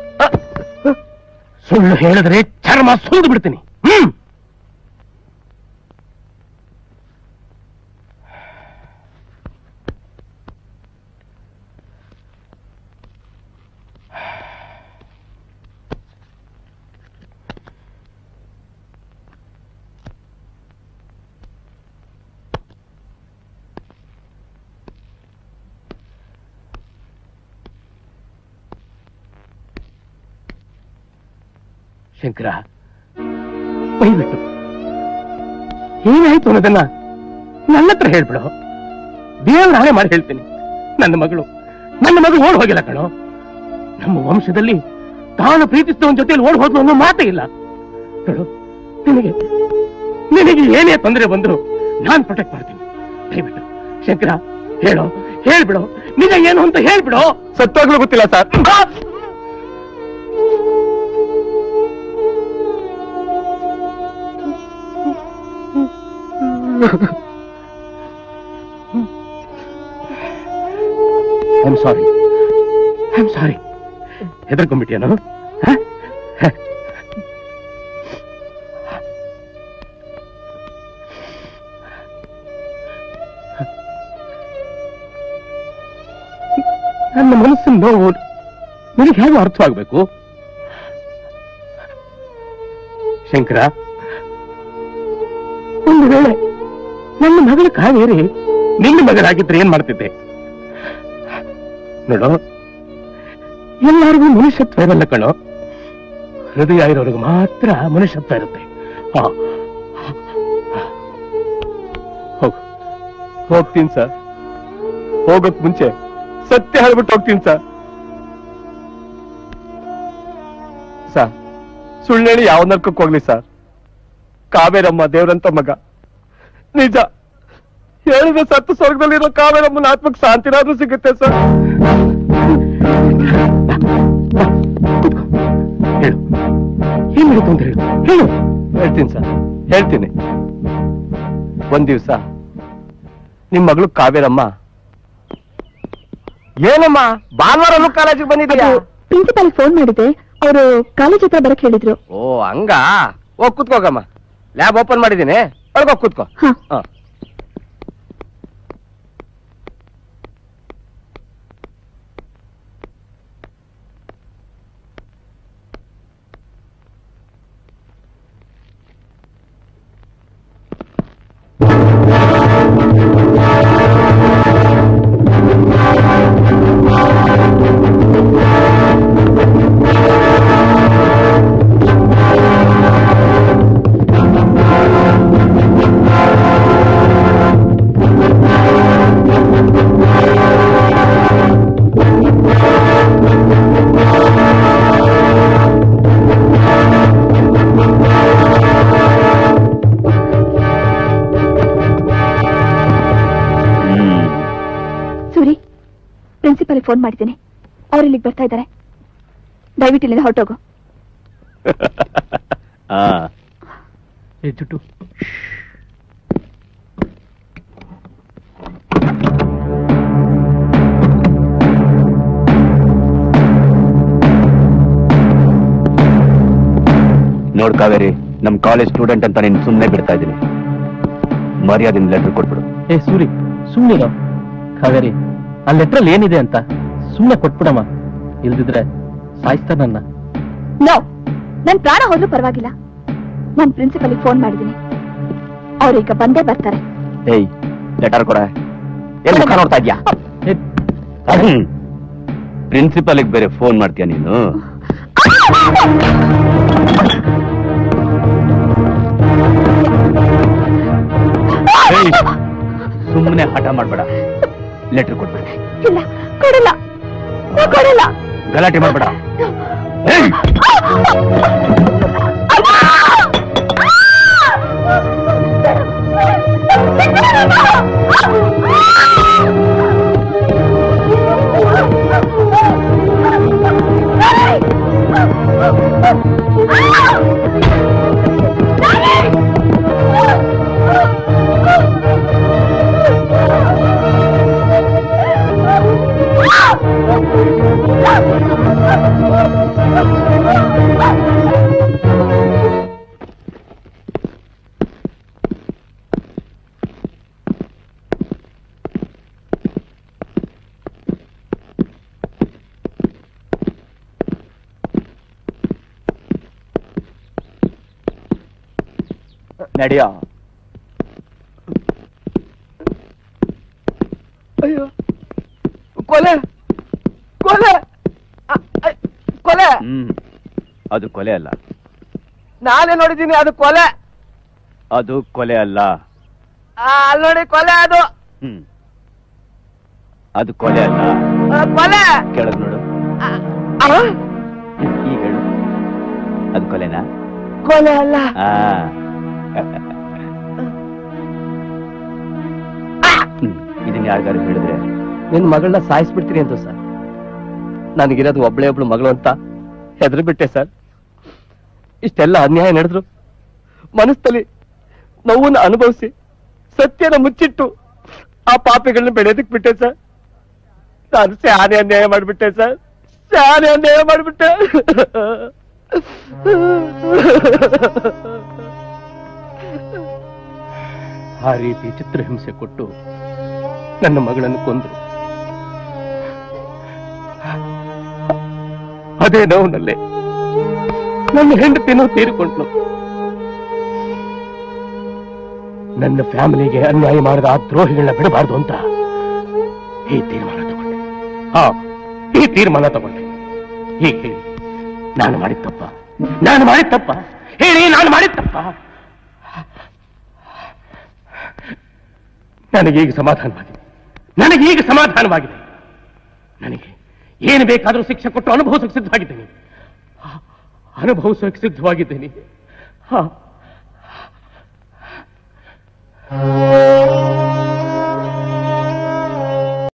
ಸುಳ್ಳು ಹೇಳಿದ್ರೆ ಚರ್ಮ ಸುರಿದು ಬಿಡ್ತೀನಿ. ಶಂಕರ, ಬೈಬಿಟ್ಟು ಏನಾಯ್ತು ಅನ್ನೋದನ್ನ ನನ್ನ ಹತ್ರ ಹೇಳ್ಬಿಡು. ದೇವ್ರ ನಾನೇ ಮಾಡಿ ಹೇಳ್ತೀನಿ. ನನ್ನ ಮಗಳು ಓಡ್ ಹೋಗಿಲ್ಲ ಕಣೋ. ನಮ್ಮ ವಂಶದಲ್ಲಿ ತಾನು ಪ್ರೀತಿಸಿದವನ ಜೊತೆಲಿ ಓಡ್ ಹೋದ್ಲು ಅನ್ನೋ ಮಾತೇ ಇಲ್ಲ. ನಿನಗೆ ಏನೇ ತೊಂದರೆ ಬಂದ್ರು ನಾನ್ ಪ್ರೊಟೆಕ್ಟ್ ಮಾಡ್ತೀನಿ. ದಯವಿಟ್ಟು ಶಂಕರ ಹೇಳ್ಬಿಡು, ನಿಜ ಏನು ಅಂತ ಹೇಳ್ಬಿಡು. ಸತ್ವಾಗ್ಲೂ ಗೊತ್ತಿಲ್ಲ ಸರ್. I am sorry. ಹೆದರ್ಕೊಂಡ್ಬಿಟ್ಟಿಯನು? ನನ್ನ ಮನಸ್ಸಿನ ನೋವು ನಿನಗೆ ಹೇಗೆ ಅರ್ಥವಾಗಬೇಕು ಶಂಕರ? ಒಂದು ವೇಳೆ ನನ್ನ ಮಗಳ ಕಾವೇರಿ ನಿನ್ನ ಮಗಳಾಗಿದ್ರೆ ಏನ್ ಮಾಡ್ತಿದ್ದೆ? ನೋಡು, ಎಲ್ಲರಿಗೂ ಮನುಷ್ಯತ್ವ ಇರಲ್ಲ ಕಣೋ. ಹೃದಯ ಇರೋರಿಗೆ ಮಾತ್ರ ಮನುಷ್ಯತ್ವ ಇರುತ್ತೆ. ಹೋಗ್ತೀನಿ ಸರ್. ಹೋಗೋಕ್ ಮುಂಚೆ ಸತ್ಯ ಹೇಳ್ಬಿಟ್ಟು ಹೋಗ್ತೀನಿ ಸರ್. ಸುಳ್ಳು ಹೇಳಿ ಯಾವ ನರ್ಕಕ್ಕೆ ಹೋಗ್ಲಿ ಸರ್. ಕಾವೇರಮ್ಮ ದೇವ್ರಂತ ಮಗ. ನಿಜ ಹೇಳಿದ್ರೆ ಸತ್ತು ಸ್ವರ್ಗದಲ್ಲಿರೋ ಕಾವೇರಮ್ಮನ ಆತ್ಮಕ್ಕೆ ಶಾಂತಿನಾದ್ರೂ ಸಿಗುತ್ತೆ ಸರ್. ಹೇಳು, ಏನ್ ನಡೀತು ಅಂತ ಹೇಳು. ಹೇಳು. ಹೇಳ್ತೀನಿ ಸರ್, ಹೇಳ್ತೀನಿ. ಒಂದ್ ದಿವ್ಸ ನಿಮ್ ಮಗಳು ಕಾವೇರಮ್ಮ. ಏನಮ್ಮ ಭಾನುವಾರನೂ ಕಾಲೇಜಿಗೆ ಬಂದಿದ್ದೀಯಾ? ಪ್ರಿನ್ಸಿಪಾಲ್ ಫೋನ್ ಮಾಡಿದೆ, ಅವರು ಕಾಲೇಜ್ ಹತ್ರ ಬರಕ್ ಹೇಳಿದ್ರು. ಓ ಹಂಗ. ಹೋಗ್ ಕೂತ್ಕೋಗಮ್ಮ. ಲ್ಯಾಬ್ ಓಪನ್ ಮಾಡಿದ್ದೀನಿ, ಒಳಗೋಗ್ ಕೂತ್ಕೋ. ಹ. ಪ್ರಿನ್ಸಿಪಲ್ ಫೋನ್ ಮಾಡಿದ್ದೀನಿ, ಅವ್ರು ಇಲ್ಲಿಗೆ ಬರ್ತಾ ಇದ್ದಾರೆ. ದಯವಿಟ್ಟು ಇಲ್ಲಿಂದ ಹೊರಟೋಗು. ಜುಟ್ಟು ನೋಡ್ ಕಾವೇರಿ, ನಮ್ ಕಾಲೇಜ್ ಸ್ಟೂಡೆಂಟ್ ಅಂತ ನೀನ್ ಸುಮ್ನೆ ಬಿಡ್ತಾ ಇದ್ದೀನಿ. ಮರ್ಯಾದಿಂದ ಲೆಟರ್ ಕೊಟ್ಬಿಡು. ಏ ಸೂರಿ, ಸುಮ್ನಿರೋ. ಕಾವೇರಿ, ಆ ಲೆಟ್ರಲ್ಲಿ ಏನಿದೆ ಅಂತ ಸುಮ್ನೆ ಕೊಟ್ಬಿಡಮ್ಮ, ಇಲ್ದಿದ್ರೆ ಸಾಯಿಸ್ತಾ ನನ್ನ. ನೋ, ನನ್ ಪ್ರಾಣ ಹೋದ್ರೂ ಪರವಾಗಿಲ್ಲ. ನಾನ್ ಪ್ರಿನ್ಸಿಪಲ್ ಫೋನ್ ಮಾಡಿದ್ದೀನಿ, ಅವ್ರೀಗ ಬಂದೇ ಬರ್ತಾರೆ. ಏಯ್, ಲೆಟರ್ ಕೊಡ. ಏನ್ ಮುಖ ನೋಡ್ತಾ ಇದ್ಯಾ? ಪ್ರಿನ್ಸಿಪಲ್ಗೆ ಬೇರೆ ಫೋನ್ ಮಾಡ್ತೀಯ ನೀನು? ಸುಮ್ಮನೆ ಹಠ ಮಾಡ್ಬೇಡ, ಲೆಟರ್ ಕೊಡ್ಬೇಡ. ಇಲ್ಲ, ಕೊಡಲ್ಲ, ಕೊಡಲ್ಲ. ಗಲಾಟೆ ಮಾಡ್ಬೇಡ. ನಡಿಯೋ. ಅಯ್ಯೋ, ಕೊಲೆ ಕೊಲೆ ಕೊಲೆ. ಅದು ಕೊಲೆ ಅಲ್ಲ. ನಾನೇ ನೋಡಿದ್ದೀನಿ, ಅದು ಕೊಲೆ. ಅದು ಕೊಲೆ ಅಲ್ಲ. ಅಲ್ಲಿ ನೋಡಿ, ಕೊಲೆ ಅದು. ಅದು ಕೊಲೆ ಅಲ್ಲ. ಕೊಲೆ. ಕೆಳಗ್ ನೋಡು. ಈಗ ಹೇಳು, ಅದು ಕೊಲೆನಾ? ಕೊಲೆ ಅಲ್ಲ. ಇದನ್ನ ಯಾರಿಗಾರು ಹೇಳಿದ್ರೆ ನಿನ್ ಮಗಳನ್ನ ಸಾಯಿಸ್ಬಿಡ್ತೀನಿ ಅಂತ ಸರ್. ನನಗಿರೋದು ಒಬ್ಳೆ ಒಬ್ಳು ಮಗಳು ಅಂತ ಹೆದರಿ ಬಿಟ್ಟೆ ಸರ್. ಇಷ್ಟೆಲ್ಲ ಅನ್ಯಾಯ ನಡೆದ್ರು ಮನಸ್ಸಲ್ಲಿ ನೋವನ್ನ ಅನುಭವಿಸಿ ಸತ್ಯನ ಮುಚ್ಚಿಟ್ಟು ಆ ಪಾಪಿಗಳನ್ನ ಬೆಳೆಯೋದಕ್ ಬಿಟ್ಟೆ ಸರ್. ನಾನು ಶಾನೆ ಅನ್ಯಾಯ ಮಾಡಿಬಿಟ್ಟೆ ಸರ್, ಶಾನೆ ಅನ್ಯಾಯ ಮಾಡಿಬಿಟ್ಟೆ. ಆ ರೀತಿ ಚಿತ್ರಹಿಂಸೆ ಕೊಟ್ಟು ನನ್ನ ಮಗಳನ್ನು ಕೊಂದ್ರು. ಅದೇ ನೋವಿನಲ್ಲೇ ನನ್ನ ಹೆಂಡತಿನೂ ತೀರಿಕೊಂಡ್ಲು. ನನ್ನ ಫ್ಯಾಮಿಲಿಗೆ ಅನ್ಯಾಯ ಮಾಡಿದ ಆ ದ್ರೋಹಿಗಳನ್ನ ಬಿಡಬಾರ್ದು ಅಂತ ಈ ತೀರ್ಮಾನ ತಗೊಂಡೆ. ಈ ತೀರ್ಮಾನ ತಗೊಂಡೆ. ಹೀಗೆ ಹೇಳಿ ನಾನು ಮಾಡಿದ ತಪ್ಪ ನಾನು ಮಾಡಿದ ತಪ್ಪ? ಹೇಳಿ, ನಾನು ಮಾಡಿದ ತಪ್ಪ? ನನಗೀಗ ಸಮಾಧಾನವಾಗಿದೆ. ನನಗೆ ಏನು ಬೇಕಾದರೂ ಶಿಕ್ಷೆ ಕೊಟ್ಟು ಅನುಭವಿಸಕ್ಕೆ ಸಿದ್ಧವಾಗಿದ್ದೇನೆ.